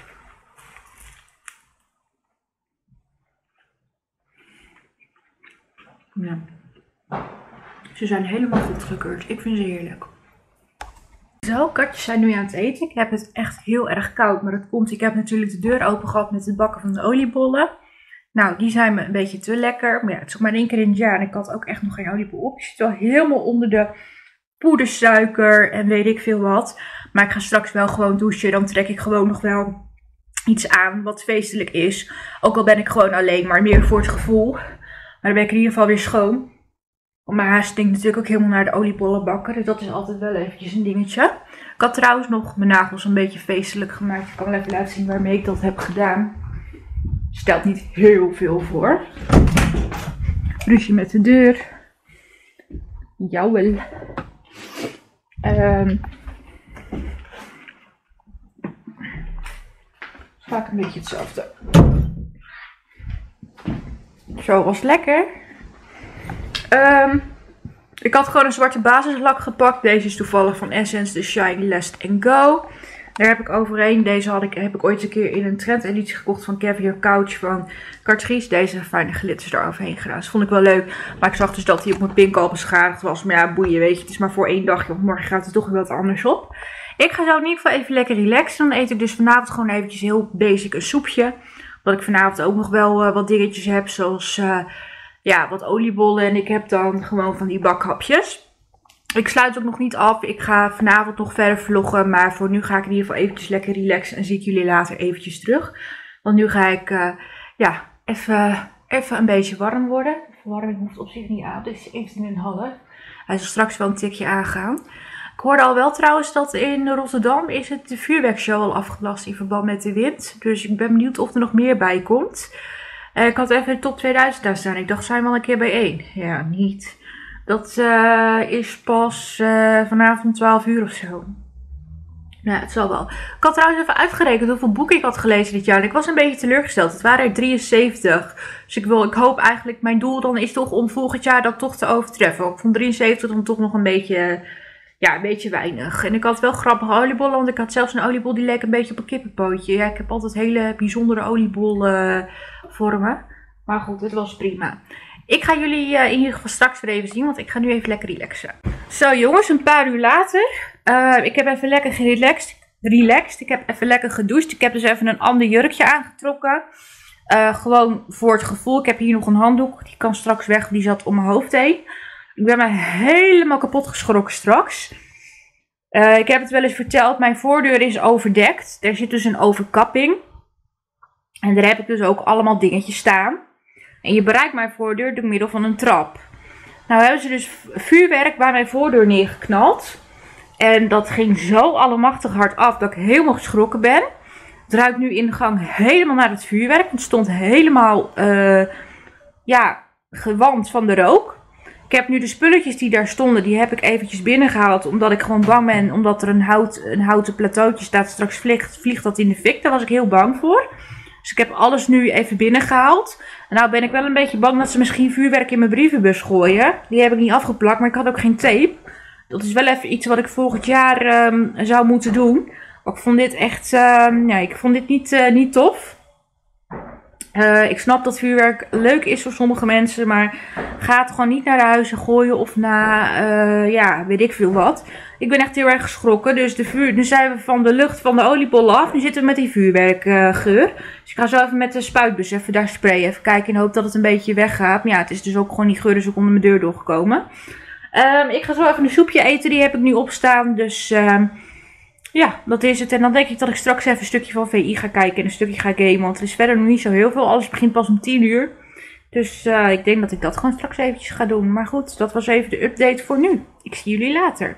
Speaker 1: Ja. Ze zijn helemaal goedgekeurd. Ik vind ze heerlijk. Zo, katjes zijn nu aan het eten. Ik heb het echt heel erg koud. Maar dat komt, ik heb natuurlijk de deur open gehad met het bakken van de oliebollen. Nou, die zijn me een beetje te lekker. Maar ja, het is ook maar één keer in het jaar. En ik had ook echt nog geen oliebol op. Je zit wel helemaal onder de poedersuiker en weet ik veel wat. Maar ik ga straks wel gewoon douchen. Dan trek ik gewoon nog wel iets aan wat feestelijk is. Ook al ben ik gewoon alleen, maar meer voor het gevoel. Maar dan ben ik in ieder geval weer schoon. Maar hij stinkt natuurlijk ook helemaal naar de oliebollen bakken. Dus dat is altijd wel eventjes een dingetje. Ik had trouwens nog mijn nagels een beetje feestelijk gemaakt. Ik kan wel even laten zien waarmee ik dat heb gedaan. Stelt niet heel veel voor. Ruzie met de deur. Jawel. Um, vaak een beetje hetzelfde. Zo, was lekker. Um, ik had gewoon een zwarte basislak gepakt. Deze is toevallig van Essence, de Shine Last and Go. Daar heb ik overheen. Deze had ik, heb ik ooit een keer in een trendeditie gekocht van Caviar Couch van Catrice. Deze fijne glitters eroverheen gedaan. Dat vond ik wel leuk. Maar ik zag dus dat hij op mijn pink al beschadigd was. Maar ja, boeien, weet je. Het is maar voor één dagje. Want morgen gaat het toch weer wat anders op. Ik ga zo in ieder geval even lekker relaxen. Dan eet ik dus vanavond gewoon eventjes heel basic een soepje. Omdat ik vanavond ook nog wel uh, wat dingetjes heb. Zoals uh, ja, wat oliebollen. En ik heb dan gewoon van die bakhapjes. Ik sluit ook nog niet af. Ik ga vanavond nog verder vloggen. Maar voor nu ga ik in ieder geval eventjes lekker relaxen. En zie ik jullie later eventjes terug. Want nu ga ik uh, ja, even, even een beetje warm worden. De verwarming hoeft op zich niet aan. Het is zeventien komma vijf. Hij zal straks wel een tikje aangaan. Ik hoorde al wel trouwens dat in Rotterdam is het de vuurwerkshow al afgelast in verband met de wind. Dus ik ben benieuwd of er nog meer bij komt. Uh, ik had even de top tweeduizend daar staan. Ik dacht, zijn we al een keer bijeen? Ja, niet. Dat uh, is pas uh, vanavond twaalf uur of zo. Ja, het zal wel. Ik had trouwens even uitgerekend hoeveel boeken ik had gelezen dit jaar. En ik was een beetje teleurgesteld. Het waren er drieënzeventig. Dus ik, wil, ik hoop eigenlijk, mijn doel dan is toch om volgend jaar dat toch te overtreffen. Ik vond drieënzeventig dan toch nog een beetje, ja, een beetje weinig. En ik had wel grappige oliebollen. Want ik had zelfs een oliebol die leek een beetje op een kippenpootje. Ja, ik heb altijd hele bijzondere oliebollen vormen. Maar goed, het was prima. Ik ga jullie uh, in ieder geval straks weer even zien, want ik ga nu even lekker relaxen. Zo jongens, een paar uur later. Uh, ik heb even lekker gerelaxed. Relaxed. Ik heb even lekker gedoucht. Ik heb dus even een ander jurkje aangetrokken. Uh, gewoon voor het gevoel. Ik heb hier nog een handdoek. Die kan straks weg. Die zat om mijn hoofd heen. Ik ben me helemaal kapot geschrokken straks. Uh, ik heb het wel eens verteld. Mijn voordeur is overdekt. Er zit dus een overkapping. En daar heb ik dus ook allemaal dingetjes staan. En je bereikt mijn voordeur door middel van een trap. Nou hebben ze dus vuurwerk bij mijn voordeur neergeknald. En dat ging zo allemachtig hard af dat ik helemaal geschrokken ben. Het ruikt nu in de gang helemaal naar het vuurwerk. Het stond helemaal uh, ja, gewand van de rook. Ik heb nu de spulletjes die daar stonden, die heb ik eventjes binnengehaald. Omdat ik gewoon bang ben, omdat er een, hout, een houten plateautje staat. Straks vliegt, vliegt dat in de fik. Daar was ik heel bang voor. Dus ik heb alles nu even binnengehaald. En nou ben ik wel een beetje bang dat ze misschien vuurwerk in mijn brievenbus gooien. Die heb ik niet afgeplakt, maar ik had ook geen tape. Dat is wel even iets wat ik volgend jaar um, zou moeten doen. Maar ik vond dit echt, um, ja, ik vond dit niet, uh, niet tof. Uh, ik snap dat vuurwerk leuk is voor sommige mensen, maar ga het gewoon niet naar de huizen gooien of naar, uh, ja, weet ik veel wat. Ik ben echt heel erg geschrokken, dus de vuur, nu zijn we van de lucht van de oliebollen af, nu zitten we met die vuurwerkgeur. Uh, dus ik ga zo even met de spuitbus even daar sprayen, even kijken in de hoop dat het een beetje weggaat. Maar ja, het is dus ook gewoon die geur, dus ook onder mijn deur doorgekomen. Um, ik ga zo even een soepje eten, die heb ik nu opstaan, dus... Um, Ja, dat is het. En dan denk ik dat ik straks even een stukje van V I ga kijken en een stukje ga gamen. Want er is verder nog niet zo heel veel. Alles begint pas om tien uur. Dus uh, ik denk dat ik dat gewoon straks eventjes ga doen. Maar goed, dat was even de update voor nu. Ik zie jullie later.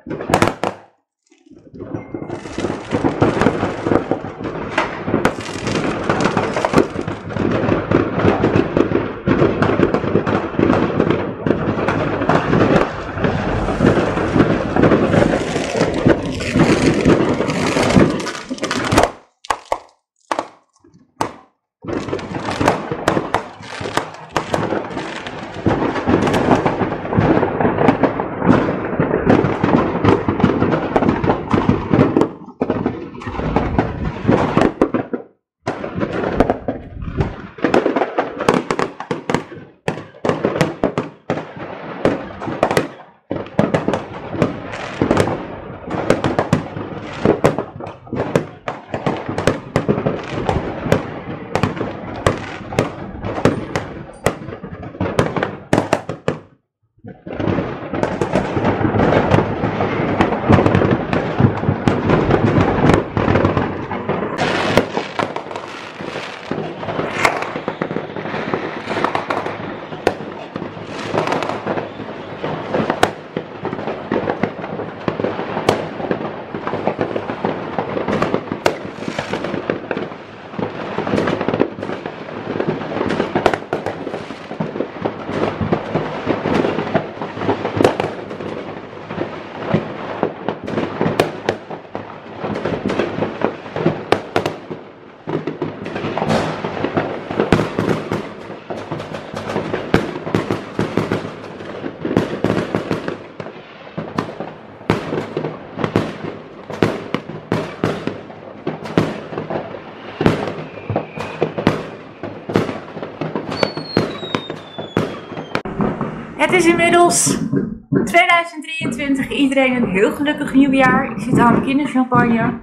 Speaker 1: Het is inmiddels tweeduizend drieëntwintig. Iedereen een heel gelukkig nieuwjaar. Ik zit aan mijn kinderchampagne.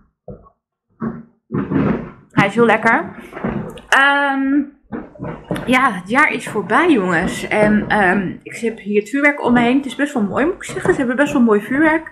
Speaker 1: Hij is heel lekker. Um, ja, het jaar is voorbij, jongens. En um, ik heb hier het vuurwerk om me heen. Het is best wel mooi, moet ik zeggen. Ze hebben best wel mooi vuurwerk.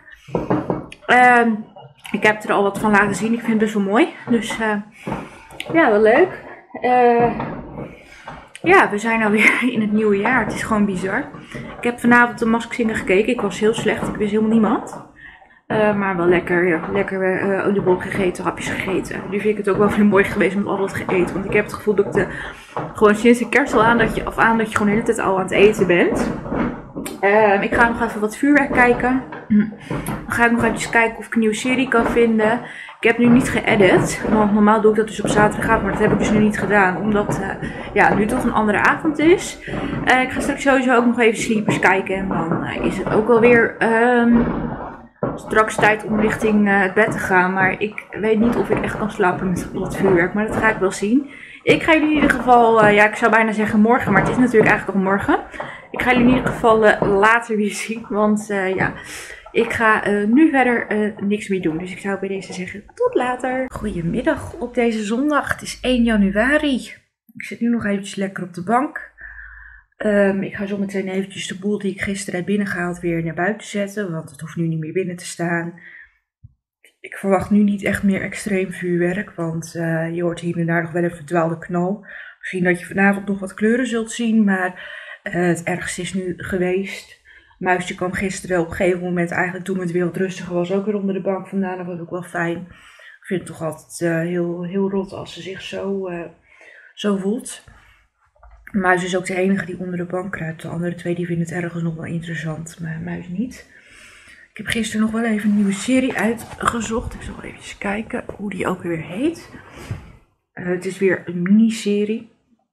Speaker 1: Um, ik heb er al wat van laten zien. Ik vind het best wel mooi. Dus uh, ja, wel leuk. Uh, Ja, we zijn alweer in het nieuwe jaar. Het is gewoon bizar. Ik heb vanavond de Mask Singer gekeken. Ik was heel slecht. Ik wist helemaal niemand. Uh, maar wel lekker. Ja, lekker uh, oliebol gegeten, hapjes gegeten. Nu vind ik het ook wel weer mooi geweest met al dat gegeten. Want ik heb het gevoel dat ik de, gewoon sinds de kerst al aan dat je, of aan dat je gewoon de hele tijd al aan het eten bent. Uh, ik ga nog even wat vuurwerk kijken. Dan ga ik nog even kijken of ik een nieuwe serie kan vinden. Ik heb nu niet geëdit, want normaal doe ik dat dus op zaterdagavond, maar dat heb ik dus nu niet gedaan, omdat uh, ja, nu toch een andere avond is. Uh, ik ga straks sowieso ook nog even Sleepers kijken en dan uh, is het ook alweer um, straks tijd om richting uh, het bed te gaan. Maar ik weet niet of ik echt kan slapen met dat vuurwerk, maar dat ga ik wel zien. Ik ga jullie in ieder geval, uh, ja ik zou bijna zeggen morgen, maar het is natuurlijk eigenlijk al morgen. Ik ga jullie in ieder geval uh, later weer zien, want uh, ja... Ik ga uh, nu verder uh, niks meer doen. Dus ik zou bij deze zeggen tot later. Goedemiddag op deze zondag. Het is één januari. Ik zit nu nog eventjes lekker op de bank. Um, ik ga zo meteen eventjes de boel die ik gisteren heb binnengehaald weer naar buiten zetten. Want het hoeft nu niet meer binnen te staan. Ik verwacht nu niet echt meer extreem vuurwerk. Want uh, je hoort hier en daar nog wel een verdwaalde knal. Misschien dat je vanavond nog wat kleuren zult zien. Maar uh, het ergste is nu geweest. Muisje kwam gisteren op een gegeven moment, eigenlijk toen het weer wat rustiger was, ook weer onder de bank vandaan. Dat was ook wel fijn. Ik vind het toch altijd uh, heel, heel rot als ze zich zo, uh, zo voelt. Muis is ook de enige die onder de bank kruipt. De andere twee die vinden het ergens nog wel interessant, maar Muis niet. Ik heb gisteren nog wel even een nieuwe serie uitgezocht. Ik zal even kijken hoe die ook weer heet. Uh, het is weer een miniserie.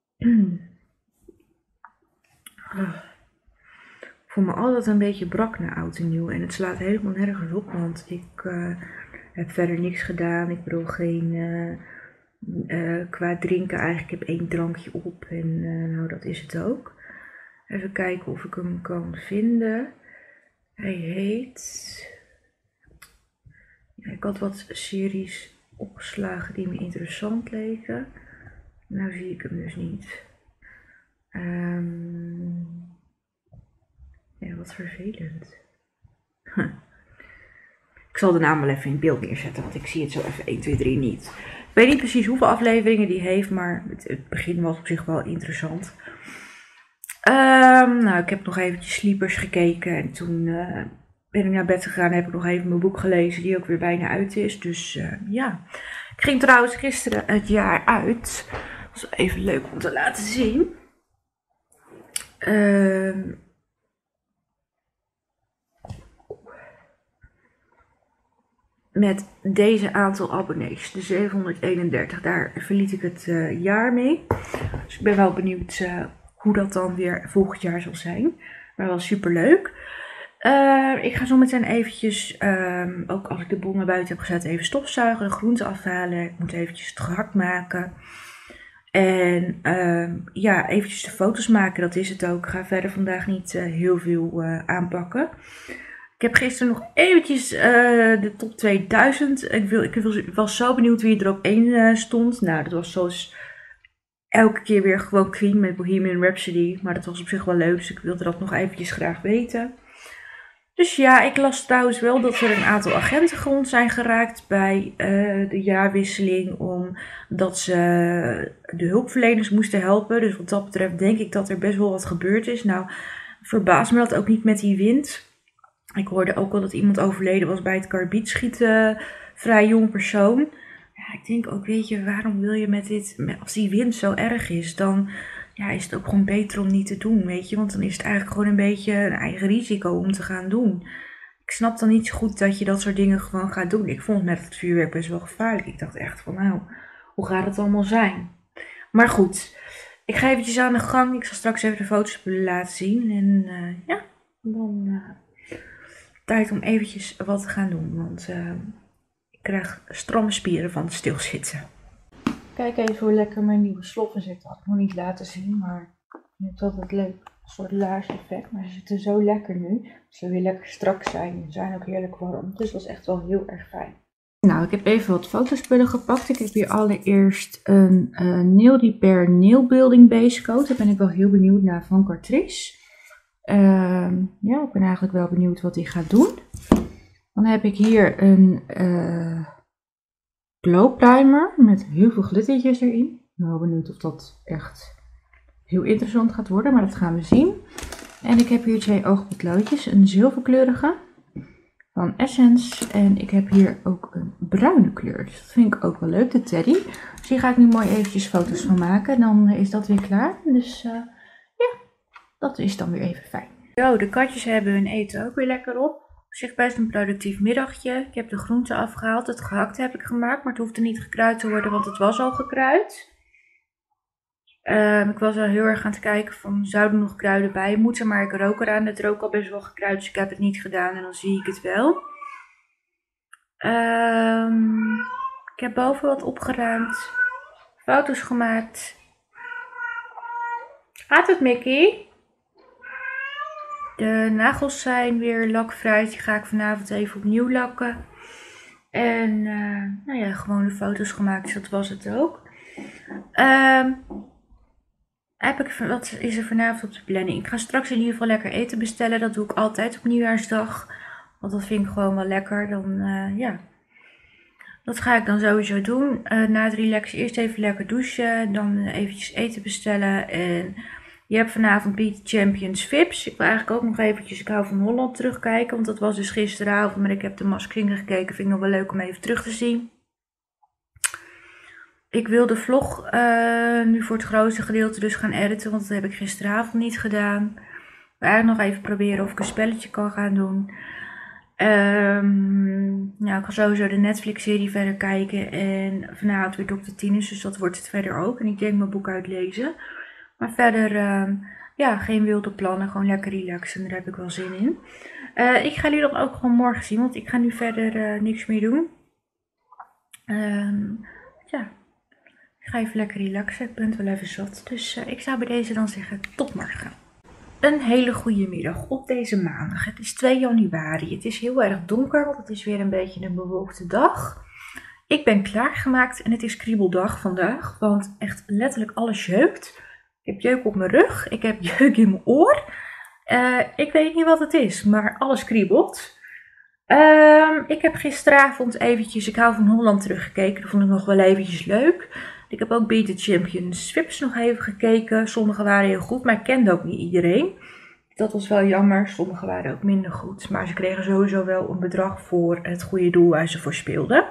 Speaker 1: uh. Ik voel me altijd een beetje brak na oud en nieuw. En het slaat helemaal nergens op. Want ik uh, heb verder niks gedaan. Ik bedoel geen... Uh, uh, qua drinken eigenlijk. Ik heb één drankje op. En uh, nou dat is het ook. Even kijken of ik hem kan vinden. Hij heet... Ja, ik had wat series opgeslagen die me interessant leken. Nou zie ik hem dus niet. Um... Ja, wat vervelend. Huh. Ik zal de naam wel even in beeld neerzetten, want ik zie het zo even één, twee, drie niet. Ik weet niet precies hoeveel afleveringen die heeft, maar het, het begin was op zich wel interessant. Um, nou, ik heb nog eventjes Sleepers gekeken en toen uh, ben ik naar bed gegaan, heb ik nog even mijn boek gelezen, die ook weer bijna uit is. Dus uh, ja, ik ging trouwens gisteren het jaar uit. Dat was even leuk om te laten zien. Uh, met deze aantal abonnees, de zevenhonderdeenendertig, daar verliet ik het uh, jaar mee. Dus ik ben wel benieuwd uh, hoe dat dan weer volgend jaar zal zijn. Maar wel super leuk. Uh, ik ga zo meteen eventjes, um, ook als ik de boel naar buiten heb gezet, even stofzuigen, de groenten afhalen. Ik moet eventjes het gehakt maken. En uh, ja, eventjes de foto's maken, dat is het ook. Ik ga verder vandaag niet uh, heel veel uh, aanpakken. Ik heb gisteren nog eventjes uh, de top tweeduizend. Ik, wil, ik was zo benieuwd wie er op één uh, stond. Nou, dat was zoals elke keer weer gewoon Queen met Bohemian Rhapsody. Maar dat was op zich wel leuk, dus ik wilde dat nog eventjes graag weten. Dus ja, ik las trouwens wel dat er een aantal agenten gewond zijn geraakt bij uh, de jaarwisseling. Omdat ze de hulpverleners moesten helpen. Dus wat dat betreft denk ik dat er best wel wat gebeurd is. Nou, verbaast me dat ook niet met die wind. Ik hoorde ook al dat iemand overleden was bij het karbietschieten. Vrij jong persoon. Ja, ik denk ook, weet je, waarom wil je met dit, als die wind zo erg is, dan ja, is het ook gewoon beter om niet te doen, weet je. Want dan is het eigenlijk gewoon een beetje een eigen risico om te gaan doen. Ik snap dan niet zo goed dat je dat soort dingen gewoon gaat doen. Ik vond met het vuurwerk best wel gevaarlijk. Ik dacht echt van, nou, hoe gaat het allemaal zijn? Maar goed, ik ga eventjes aan de gang. Ik zal straks even de foto's laten zien. En uh, ja, dan uh, tijd om eventjes wat te gaan doen. Want uh, ik krijg stramme spieren van het stilzitten. Kijk even hoe lekker mijn nieuwe sloffen zitten. Dat had ik nog niet laten zien, maar ik vind het altijd leuk. Een soort laars-effect. Maar ze zitten zo lekker nu. Ze weer lekker strak zijn. Ze zijn ook heerlijk warm. Dus dat is echt wel heel erg fijn. Nou, ik heb even wat fotospullen gepakt. Ik heb hier allereerst een uh, Nail Repair Nail Building Base Coat. Daar ben ik wel heel benieuwd naar van Catrice. Uh, ja, ik ben eigenlijk wel benieuwd wat die gaat doen. Dan heb ik hier een uh, glow primer met heel veel glittertjes erin. Ik ben wel benieuwd of dat echt heel interessant gaat worden, maar dat gaan we zien. En ik heb hier twee oogpotloodjes, een zilverkleurige van Essence. En ik heb hier ook een bruine kleur, dus dat vind ik ook wel leuk, de Teddy. Dus hier ga ik nu mooi eventjes foto's van maken, dan is dat weer klaar. Dus uh, ja, dat is dan weer even fijn. Zo, de katjes hebben hun eten ook weer lekker op. Op zich best een productief middagje. Ik heb de groenten afgehaald. Het gehakt heb ik gemaakt, maar het hoefde niet gekruid te worden, want het was al gekruid. Uh, ik was al heel erg aan het kijken van, zouden er nog kruiden bij moeten, maar ik rook eraan. Het rook al best wel gekruid, dus ik heb het niet gedaan en dan zie ik het wel. Uh, ik heb boven wat opgeruimd. Foto's gemaakt. Gaat het, Mickey? De nagels zijn weer lakvrij. Die ga ik vanavond even opnieuw lakken. En uh, nou ja, gewoon de foto's gemaakt. Dus dat was het ook. Uh, heb ik, wat is er vanavond op de planning? Ik ga straks in ieder geval lekker eten bestellen. Dat doe ik altijd op nieuwjaarsdag. Want dat vind ik gewoon wel lekker. Dan uh, ja. Dat ga ik dan sowieso doen. Uh, na het relaxen eerst even lekker douchen. Dan uh, eventjes eten bestellen. En je hebt vanavond Beat Champions V I Ps. Ik wil eigenlijk ook nog eventjes Ik hou van Holland terugkijken. Want dat was dus gisteravond. Maar ik heb de Maskringer gekeken. Vind ik nog wel leuk om even terug te zien. Ik wil de vlog uh, nu voor het grootste gedeelte dus gaan editen. Want dat heb ik gisteravond niet gedaan. Ik wil eigenlijk nog even proberen of ik een spelletje kan gaan doen. Um, nou, ik ga sowieso de Netflix-serie verder kijken. En vanavond weer dokter Tinus. Dus dat wordt het verder ook. En ik denk mijn boek uitlezen. Maar verder, uh, ja, geen wilde plannen. Gewoon lekker relaxen. Daar heb ik wel zin in. Uh, ik ga jullie dan ook gewoon morgen zien. Want ik ga nu verder uh, niks meer doen. Um, ja, ik ga even lekker relaxen. Ik ben het wel even zat. Dus uh, ik zou bij deze dan zeggen tot morgen. Een hele goede middag op deze maandag. Het is twee januari. Het is heel erg donker, want het is weer een beetje een bewolkte dag. Ik ben klaargemaakt en het is kriebeldag vandaag, want echt letterlijk alles jeukt. Ik heb jeuk op mijn rug, ik heb jeuk in mijn oor. Uh, ik weet niet wat het is, maar alles kriebelt. Uh, ik heb gisteravond eventjes Ik hou van Holland teruggekeken. Dat vond ik nog wel eventjes leuk. Ik heb ook Beat the Champions V I Ps nog even gekeken. Sommige waren heel goed, maar ik kende ook niet iedereen. dat was wel jammer. Sommige waren ook minder goed. Maar ze kregen sowieso wel een bedrag voor het goede doel waar ze voor speelden.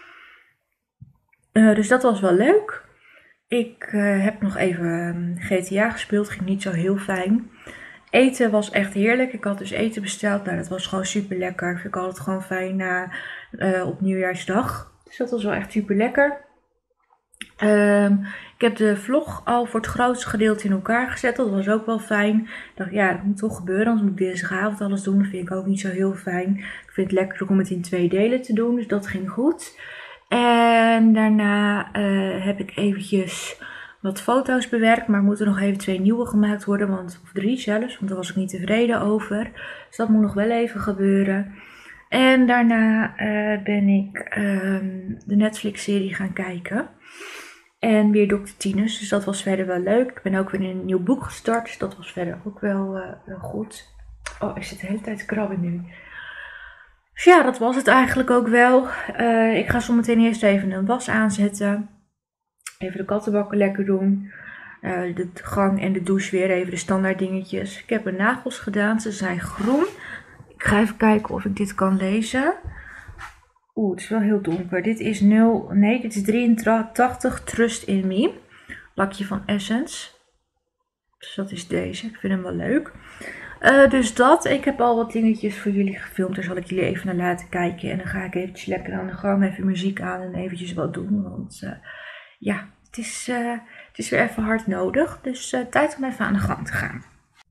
Speaker 1: Uh, dus dat was wel leuk. Ik uh, heb nog even G T A gespeeld. Ging niet zo heel fijn. Eten was echt heerlijk. Ik had dus eten besteld. Nou, dat was gewoon super lekker. Vind ik altijd gewoon fijn na, uh, op nieuwjaarsdag. Dus dat was wel echt super lekker. Um, ik heb de vlog al voor het grootste gedeelte in elkaar gezet. Dat was ook wel fijn. Ik dacht, ja, dat moet toch gebeuren. Anders moet ik dinsdagavond alles doen. Dat vind ik ook niet zo heel fijn. Ik vind het lekker om het in twee delen te doen. Dus dat ging goed. En daarna uh, heb ik eventjes wat foto's bewerkt. Maar er moeten nog even twee nieuwe gemaakt worden. Want, of drie zelfs. Want daar was ik niet tevreden over. Dus dat moet nog wel even gebeuren. En daarna uh, ben ik uh, de Netflix-serie gaan kijken. En weer dokter Tinus, dus dat was verder wel leuk. Ik ben ook weer in een nieuw boek gestart, dus dat was verder ook wel, uh, wel goed. Oh, ik zit de hele tijd te krabben nu. Dus ja, dat was het eigenlijk ook wel. Uh, ik ga zo meteen eerst even een was aanzetten. Even de kattenbakken lekker doen. Uh, de gang en de douche weer even de standaard dingetjes. Ik heb mijn nagels gedaan, ze zijn groen. Ik ga even kijken of ik dit kan lezen. Oeh, het is wel heel donker. Dit is nul, nee, dit is drieëntachtig Trust in Me. Lakje van Essence. Dus dat is deze. Ik vind hem wel leuk. Uh, dus dat. Ik heb al wat dingetjes voor jullie gefilmd. Daar zal ik jullie even naar laten kijken. En dan ga ik eventjes lekker aan de gang. Even muziek aan en eventjes wat doen. Want uh, ja, het is, uh, het is weer even hard nodig. Dus uh, tijd om even aan de gang te gaan.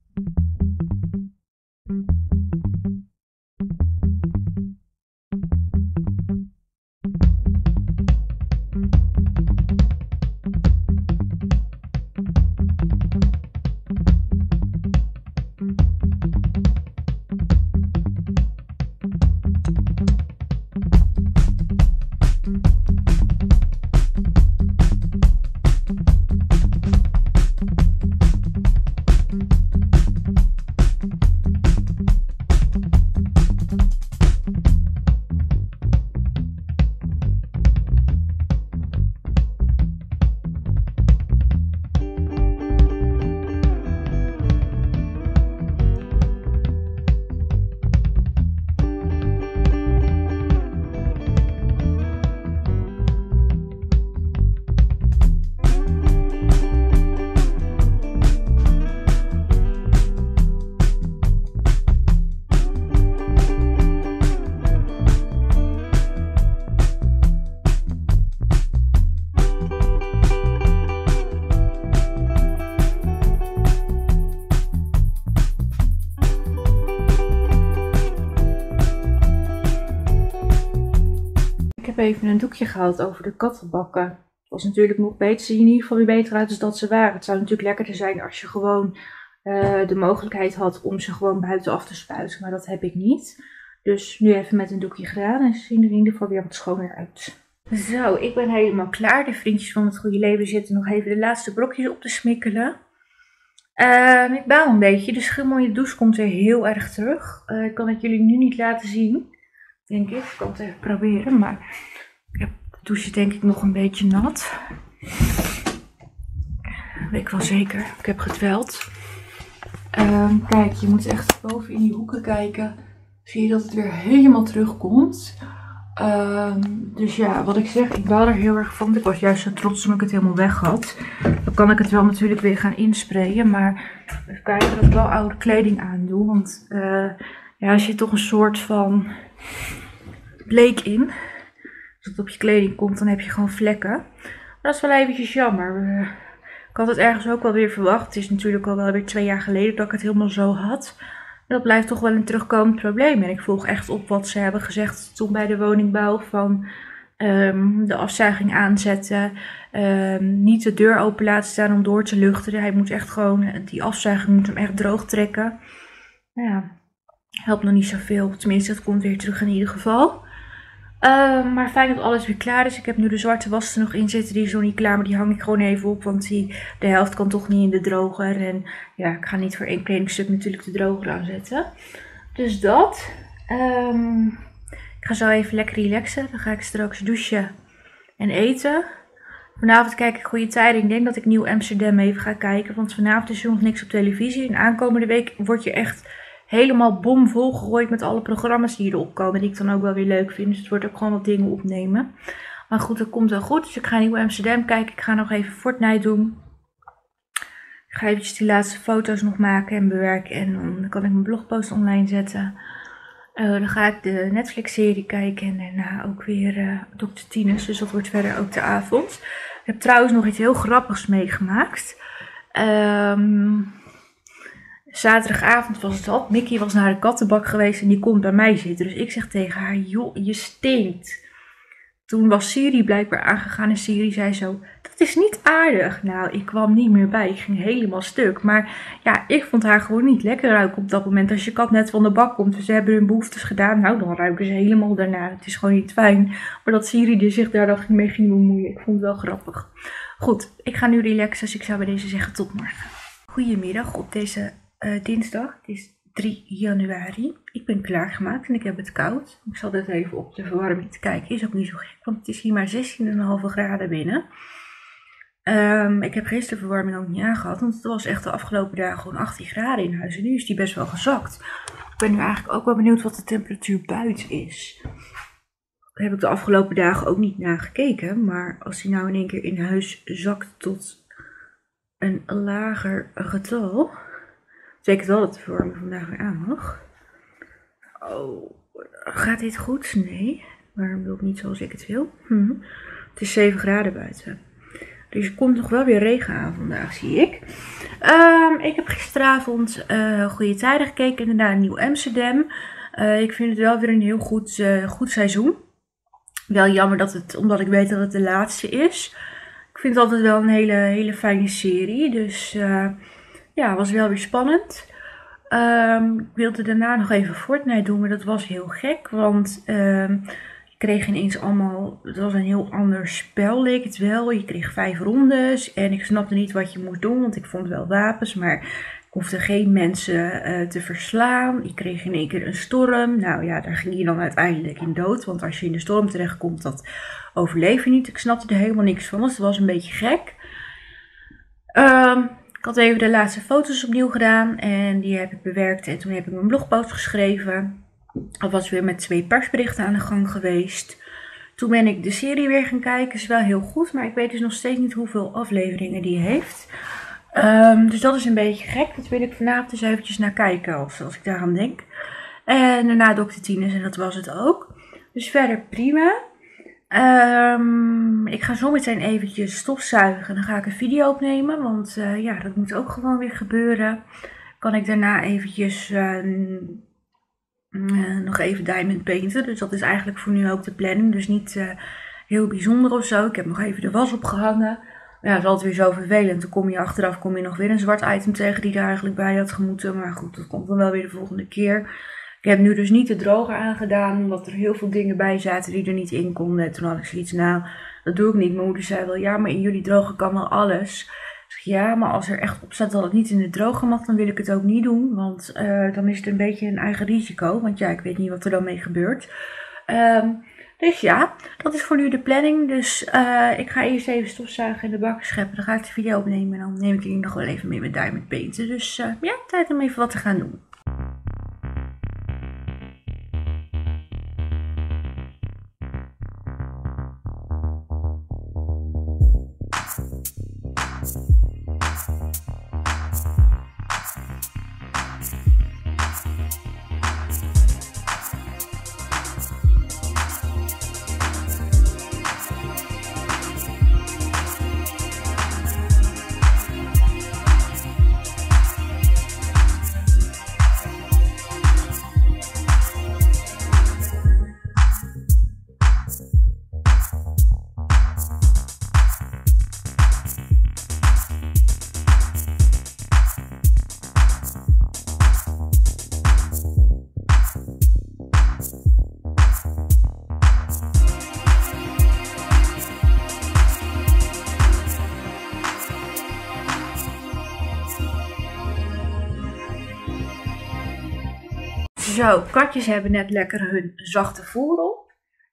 Speaker 1: Even een doekje gehaald over de kattenbakken. Het was natuurlijk nog beter, zie je in ieder geval weer beter uit dan dat ze waren. Het zou natuurlijk lekkerder zijn als je gewoon uh, de mogelijkheid had om ze gewoon buiten af te spuiten. Maar dat heb ik niet. Dus nu even met een doekje gedaan en ze zien er in ieder geval weer wat schoner uit. Zo, ik ben helemaal klaar. De vriendjes van het goede leven zitten nog even de laatste brokjes op te smikkelen. Uh, ik baal een beetje. De schimmel in de douche komt weer heel erg terug. Uh, ik kan het jullie nu niet laten zien. Denk ik. Ik kan het even proberen, maar ik heb de douche denk ik nog een beetje nat. Weet ik wel zeker. Ik heb gedweld. Um, kijk, je moet echt boven in die hoeken kijken. Zie je dat het weer helemaal terugkomt. Um, dus ja, wat ik zeg, ik baal er heel erg van. Ik was juist zo trots toen ik het helemaal weg had. Dan kan ik het wel natuurlijk weer gaan insprayen. Maar even kijken dat ik wel oude kleding aandoe. Want uh, ja, als je toch een soort van bleek in. Als het op je kleding komt, dan heb je gewoon vlekken. Dat is wel eventjes jammer. Ik had het ergens ook wel weer verwacht. Het is natuurlijk al wel weer twee jaar geleden dat ik het helemaal zo had. En dat blijft toch wel een terugkomend probleem. En ik volg echt op wat ze hebben gezegd toen bij de woningbouw. Van um, de afzuiging aanzetten. Um, niet de deur open laten staan om door te luchten. Hij moet echt gewoon, die afzuiging moet hem echt droog trekken. Ja, helpt nog niet zoveel. Tenminste, het komt weer terug in ieder geval. Uh, maar fijn dat alles weer klaar is. Ik heb nu de zwarte was er nog in zitten. Die is nog niet klaar, maar die hang ik gewoon even op. Want die, de helft kan toch niet in de droger. En ja, ik ga niet voor één kledingstuk natuurlijk de droger aanzetten. Dus dat. Um, ik ga zo even lekker relaxen. Dan ga ik straks douchen en eten. Vanavond kijk ik Goede Tijden. Ik denk dat ik Nieuw Amsterdam even ga kijken. Want vanavond is er nog niks op televisie. En aankomende week word je echt helemaal bomvol gegooid met alle programma's die erop komen. Die ik dan ook wel weer leuk vind. Dus het wordt ook gewoon wat dingen opnemen. Maar goed, dat komt wel goed. Dus ik ga Nieuw Amsterdam kijken. Ik ga nog even Fortnite doen. Ik ga eventjes die laatste foto's nog maken en bewerken. En dan kan ik mijn blogpost online zetten. Uh, dan ga ik de Netflix-serie kijken. En daarna ook weer uh, dokter Tinus. Dus dat wordt verder ook de avond. Ik heb trouwens nog iets heel grappigs meegemaakt. Um, zaterdagavond was het al. Mickey was naar de kattenbak geweest en die komt bij mij zitten. Dus ik zeg tegen haar, joh, je stinkt. Toen was Siri blijkbaar aangegaan en Siri zei zo, dat is niet aardig. Nou, ik kwam niet meer bij. Ik ging helemaal stuk. Maar ja, ik vond haar gewoon niet lekker ruiken op dat moment. Als je kat net van de bak komt en ze hebben hun behoeftes gedaan, nou dan ruiken ze helemaal daarna. Het is gewoon niet fijn. Maar dat Siri die zich daar dan mee ging bemoeien, ik vond het wel grappig. Goed, ik ga nu relaxen, dus ik zou bij deze zeggen tot morgen. Goedemiddag op deze uh, dinsdag. Het is drie januari. Ik ben klaargemaakt en ik heb het koud. Ik zal dit even op de verwarming te kijken. Is ook niet zo gek, want het is hier maar zestien komma vijf graden binnen. Um, ik heb gisteren de verwarming ook niet aangehad, want het was echt de afgelopen dagen gewoon achttien graden in huis. En nu is die best wel gezakt. Ik ben nu eigenlijk ook wel benieuwd wat de temperatuur buiten is. Daar heb ik de afgelopen dagen ook niet naar gekeken. Maar als die nou in één keer in huis zakt tot een lager getal, betekent wel dat de verwarming vandaag weer aan mag. Oh, gaat dit goed? Nee. Waarom wil ik niet zoals ik het wil? Hm. Het is zeven graden buiten. Dus er komt nog wel weer regen aan vandaag, zie ik. Um, ik heb gisteravond uh, Goede Tijden gekeken en daarna Nieuw Amsterdam. Uh, ik vind het wel weer een heel goed, uh, goed seizoen. Wel jammer dat het, omdat ik weet dat het de laatste is. Ik vind het altijd wel een hele, hele fijne serie. Dus uh, ja, was wel weer spannend. Um, ik wilde daarna nog even Fortnite doen, maar dat was heel gek. Want um, ik kreeg ineens allemaal, het was een heel ander spel leek het wel. Je kreeg vijf rondes en ik snapte niet wat je moest doen, want ik vond wel wapens, maar ik hoefde geen mensen uh, te verslaan. Ik kreeg in één keer een storm. Nou ja, daar ging je dan uiteindelijk in dood, want als je in de storm terechtkomt, dat overleef je niet. Ik snapte er helemaal niks van, dus het was een beetje gek. Um, Ik had even de laatste foto's opnieuw gedaan en die heb ik bewerkt en toen heb ik mijn blogpost geschreven. Ik was weer met twee persberichten aan de gang geweest. Toen ben ik de serie weer gaan kijken, is wel heel goed, maar ik weet dus nog steeds niet hoeveel afleveringen die heeft. Um, dus dat is een beetje gek, dat wil ik vanavond eens eventjes naar kijken als, als ik daaraan denk. En daarna dokter Tinus en dat was het ook. Dus verder prima. Um, ik ga zo meteen eventjes stofzuigen en dan ga ik een video opnemen, want uh, ja, dat moet ook gewoon weer gebeuren. Kan ik daarna eventjes uh, uh, nog even diamond painten, dus dat is eigenlijk voor nu ook de planning, dus niet uh, heel bijzonder of zo. Ik heb nog even de was opgehangen. Ja, dat is altijd weer zo vervelend, dan kom je achteraf kom je nog weer een zwart item tegen die er eigenlijk bij had gemoeten, maar goed, dat komt dan wel weer de volgende keer. Ik heb nu dus niet de droger aangedaan, omdat er heel veel dingen bij zaten die er niet in konden. En toen had ik zoiets, nou, dat doe ik niet. Mijn moeder zei wel, ja, maar in jullie droger kan wel alles. Ik zeg, ja, maar als er echt op staat dat het niet in de droger mag, dan wil ik het ook niet doen. Want uh, dan is het een beetje een eigen risico. Want ja, ik weet niet wat er dan mee gebeurt. Um, dus ja, dat is voor nu de planning. Dus uh, ik ga eerst even stofzuigen en de bakken scheppen. Dan ga ik de video opnemen en dan neem ik jullie nog wel even mee met diamond painten. Dus uh, ja, tijd om even wat te gaan doen. Zo, katjes hebben net lekker hun zachte voer op.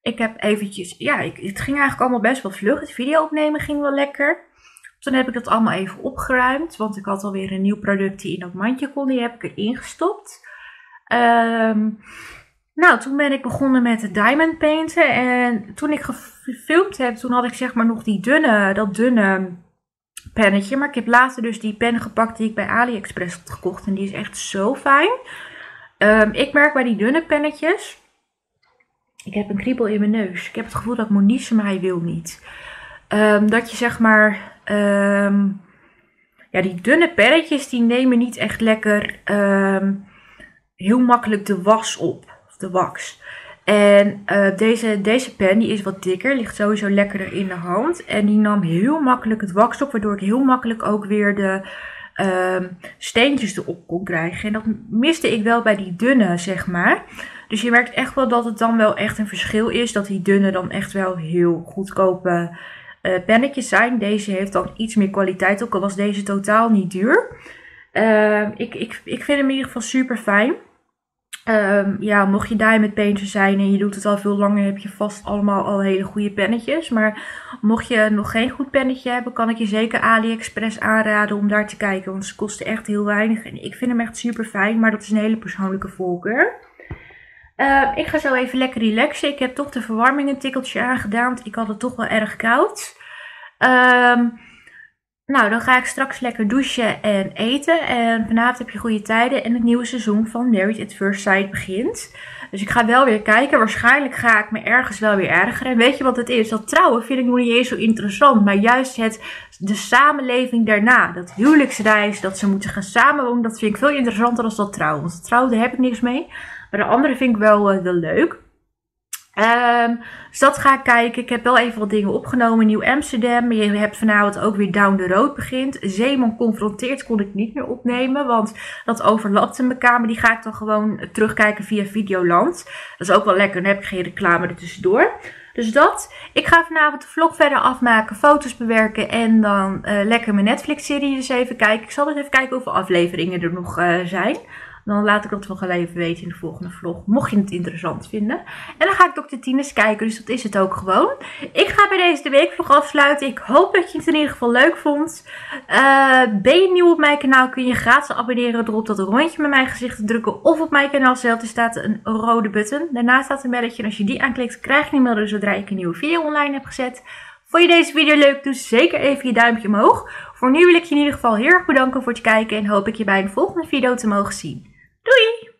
Speaker 1: Ik heb eventjes, ja, ik, het ging eigenlijk allemaal best wel vlug. Het video opnemen ging wel lekker. Toen heb ik dat allemaal even opgeruimd, want ik had alweer een nieuw product die in dat mandje kon. Die heb ik erin gestopt. Um, nou, toen ben ik begonnen met het diamond painten. En toen ik gefilmd heb, toen had ik zeg maar nog die dunne, dat dunne pennetje. Maar ik heb later dus die pen gepakt die ik bij AliExpress had gekocht. En die is echt zo fijn. Um, ik merk bij die dunne pennetjes, ik heb een kriebel in mijn neus. Ik heb het gevoel dat Monique mij wil niet. Um, dat je zeg maar, um, ja, die dunne pennetjes die nemen niet echt lekker um, heel makkelijk de was op. Of de wax. En uh, deze, deze pen die is wat dikker, ligt sowieso lekkerder in de hand. En die nam heel makkelijk het wax op, waardoor ik heel makkelijk ook weer de um, steentjes erop kon krijgen. En dat miste ik wel bij die dunne, zeg maar. Dus je merkt echt wel dat het dan wel echt een verschil is. Dat die dunne dan echt wel heel goedkope uh, pennetjes zijn. Deze heeft dan iets meer kwaliteit, ook al was deze totaal niet duur. Uh, ik, ik, ik vind hem in ieder geval super fijn. Um, ja, mocht je diamond painter zijn en je doet het al veel langer, heb je vast allemaal al hele goede pennetjes. Maar mocht je nog geen goed pennetje hebben, kan ik je zeker AliExpress aanraden om daar te kijken. Want ze kosten echt heel weinig en ik vind hem echt super fijn, maar dat is een hele persoonlijke voorkeur. Uh, ik ga zo even lekker relaxen. Ik heb toch de verwarming een tikkeltje aangedaan, want ik had het toch wel erg koud. Um, nou, dan ga ik straks lekker douchen en eten. En vanavond heb je goede tijden en het nieuwe seizoen van Married at First Sight begint. Dus ik ga wel weer kijken. Waarschijnlijk ga ik me ergens wel weer ergeren. En weet je wat het is? Dat trouwen vind ik nog niet eens zo interessant. Maar juist het, de samenleving daarna. Dat huwelijksreis, dat ze moeten gaan samenwonen. Dat vind ik veel interessanter dan dat trouwen. Want trouwen, daar heb ik niks mee. Maar de andere vind ik wel, uh, wel leuk. Um, dus dat ga ik kijken. Ik heb wel even wat dingen opgenomen. Nieuw Amsterdam. Je hebt vanavond ook weer Down the Road begint. Zeeman confronteert kon ik niet meer opnemen. Want dat overlapte mijn kamer. Die ga ik dan gewoon terugkijken via Videoland. Dat is ook wel lekker. Dan heb ik geen reclame er tussendoor. Dus dat. Ik ga vanavond de vlog verder afmaken. Foto's bewerken. En dan uh, lekker mijn Netflix-serie dus even kijken. Ik zal dus even kijken hoeveel afleveringen er nog uh, zijn. Dan laat ik dat wel even weten in de volgende vlog. Mocht je het interessant vinden. En dan ga ik dokter Tinus kijken. Dus dat is het ook gewoon. Ik ga bij deze de weekvlog afsluiten. Ik hoop dat je het in ieder geval leuk vond. Uh, ben je nieuw op mijn kanaal, kun je gratis abonneren door op dat rondje met mijn gezicht te drukken. Of op mijn kanaal zelf. Er staat een rode button. Daarnaast staat een belletje. En als je die aanklikt, krijg je een mail zodra ik een nieuwe video online heb gezet. Vond je deze video leuk? Doe zeker even je duimpje omhoog. Voor nu wil ik je in ieder geval heel erg bedanken voor het kijken. En hoop ik je bij een volgende video te mogen zien. Doei!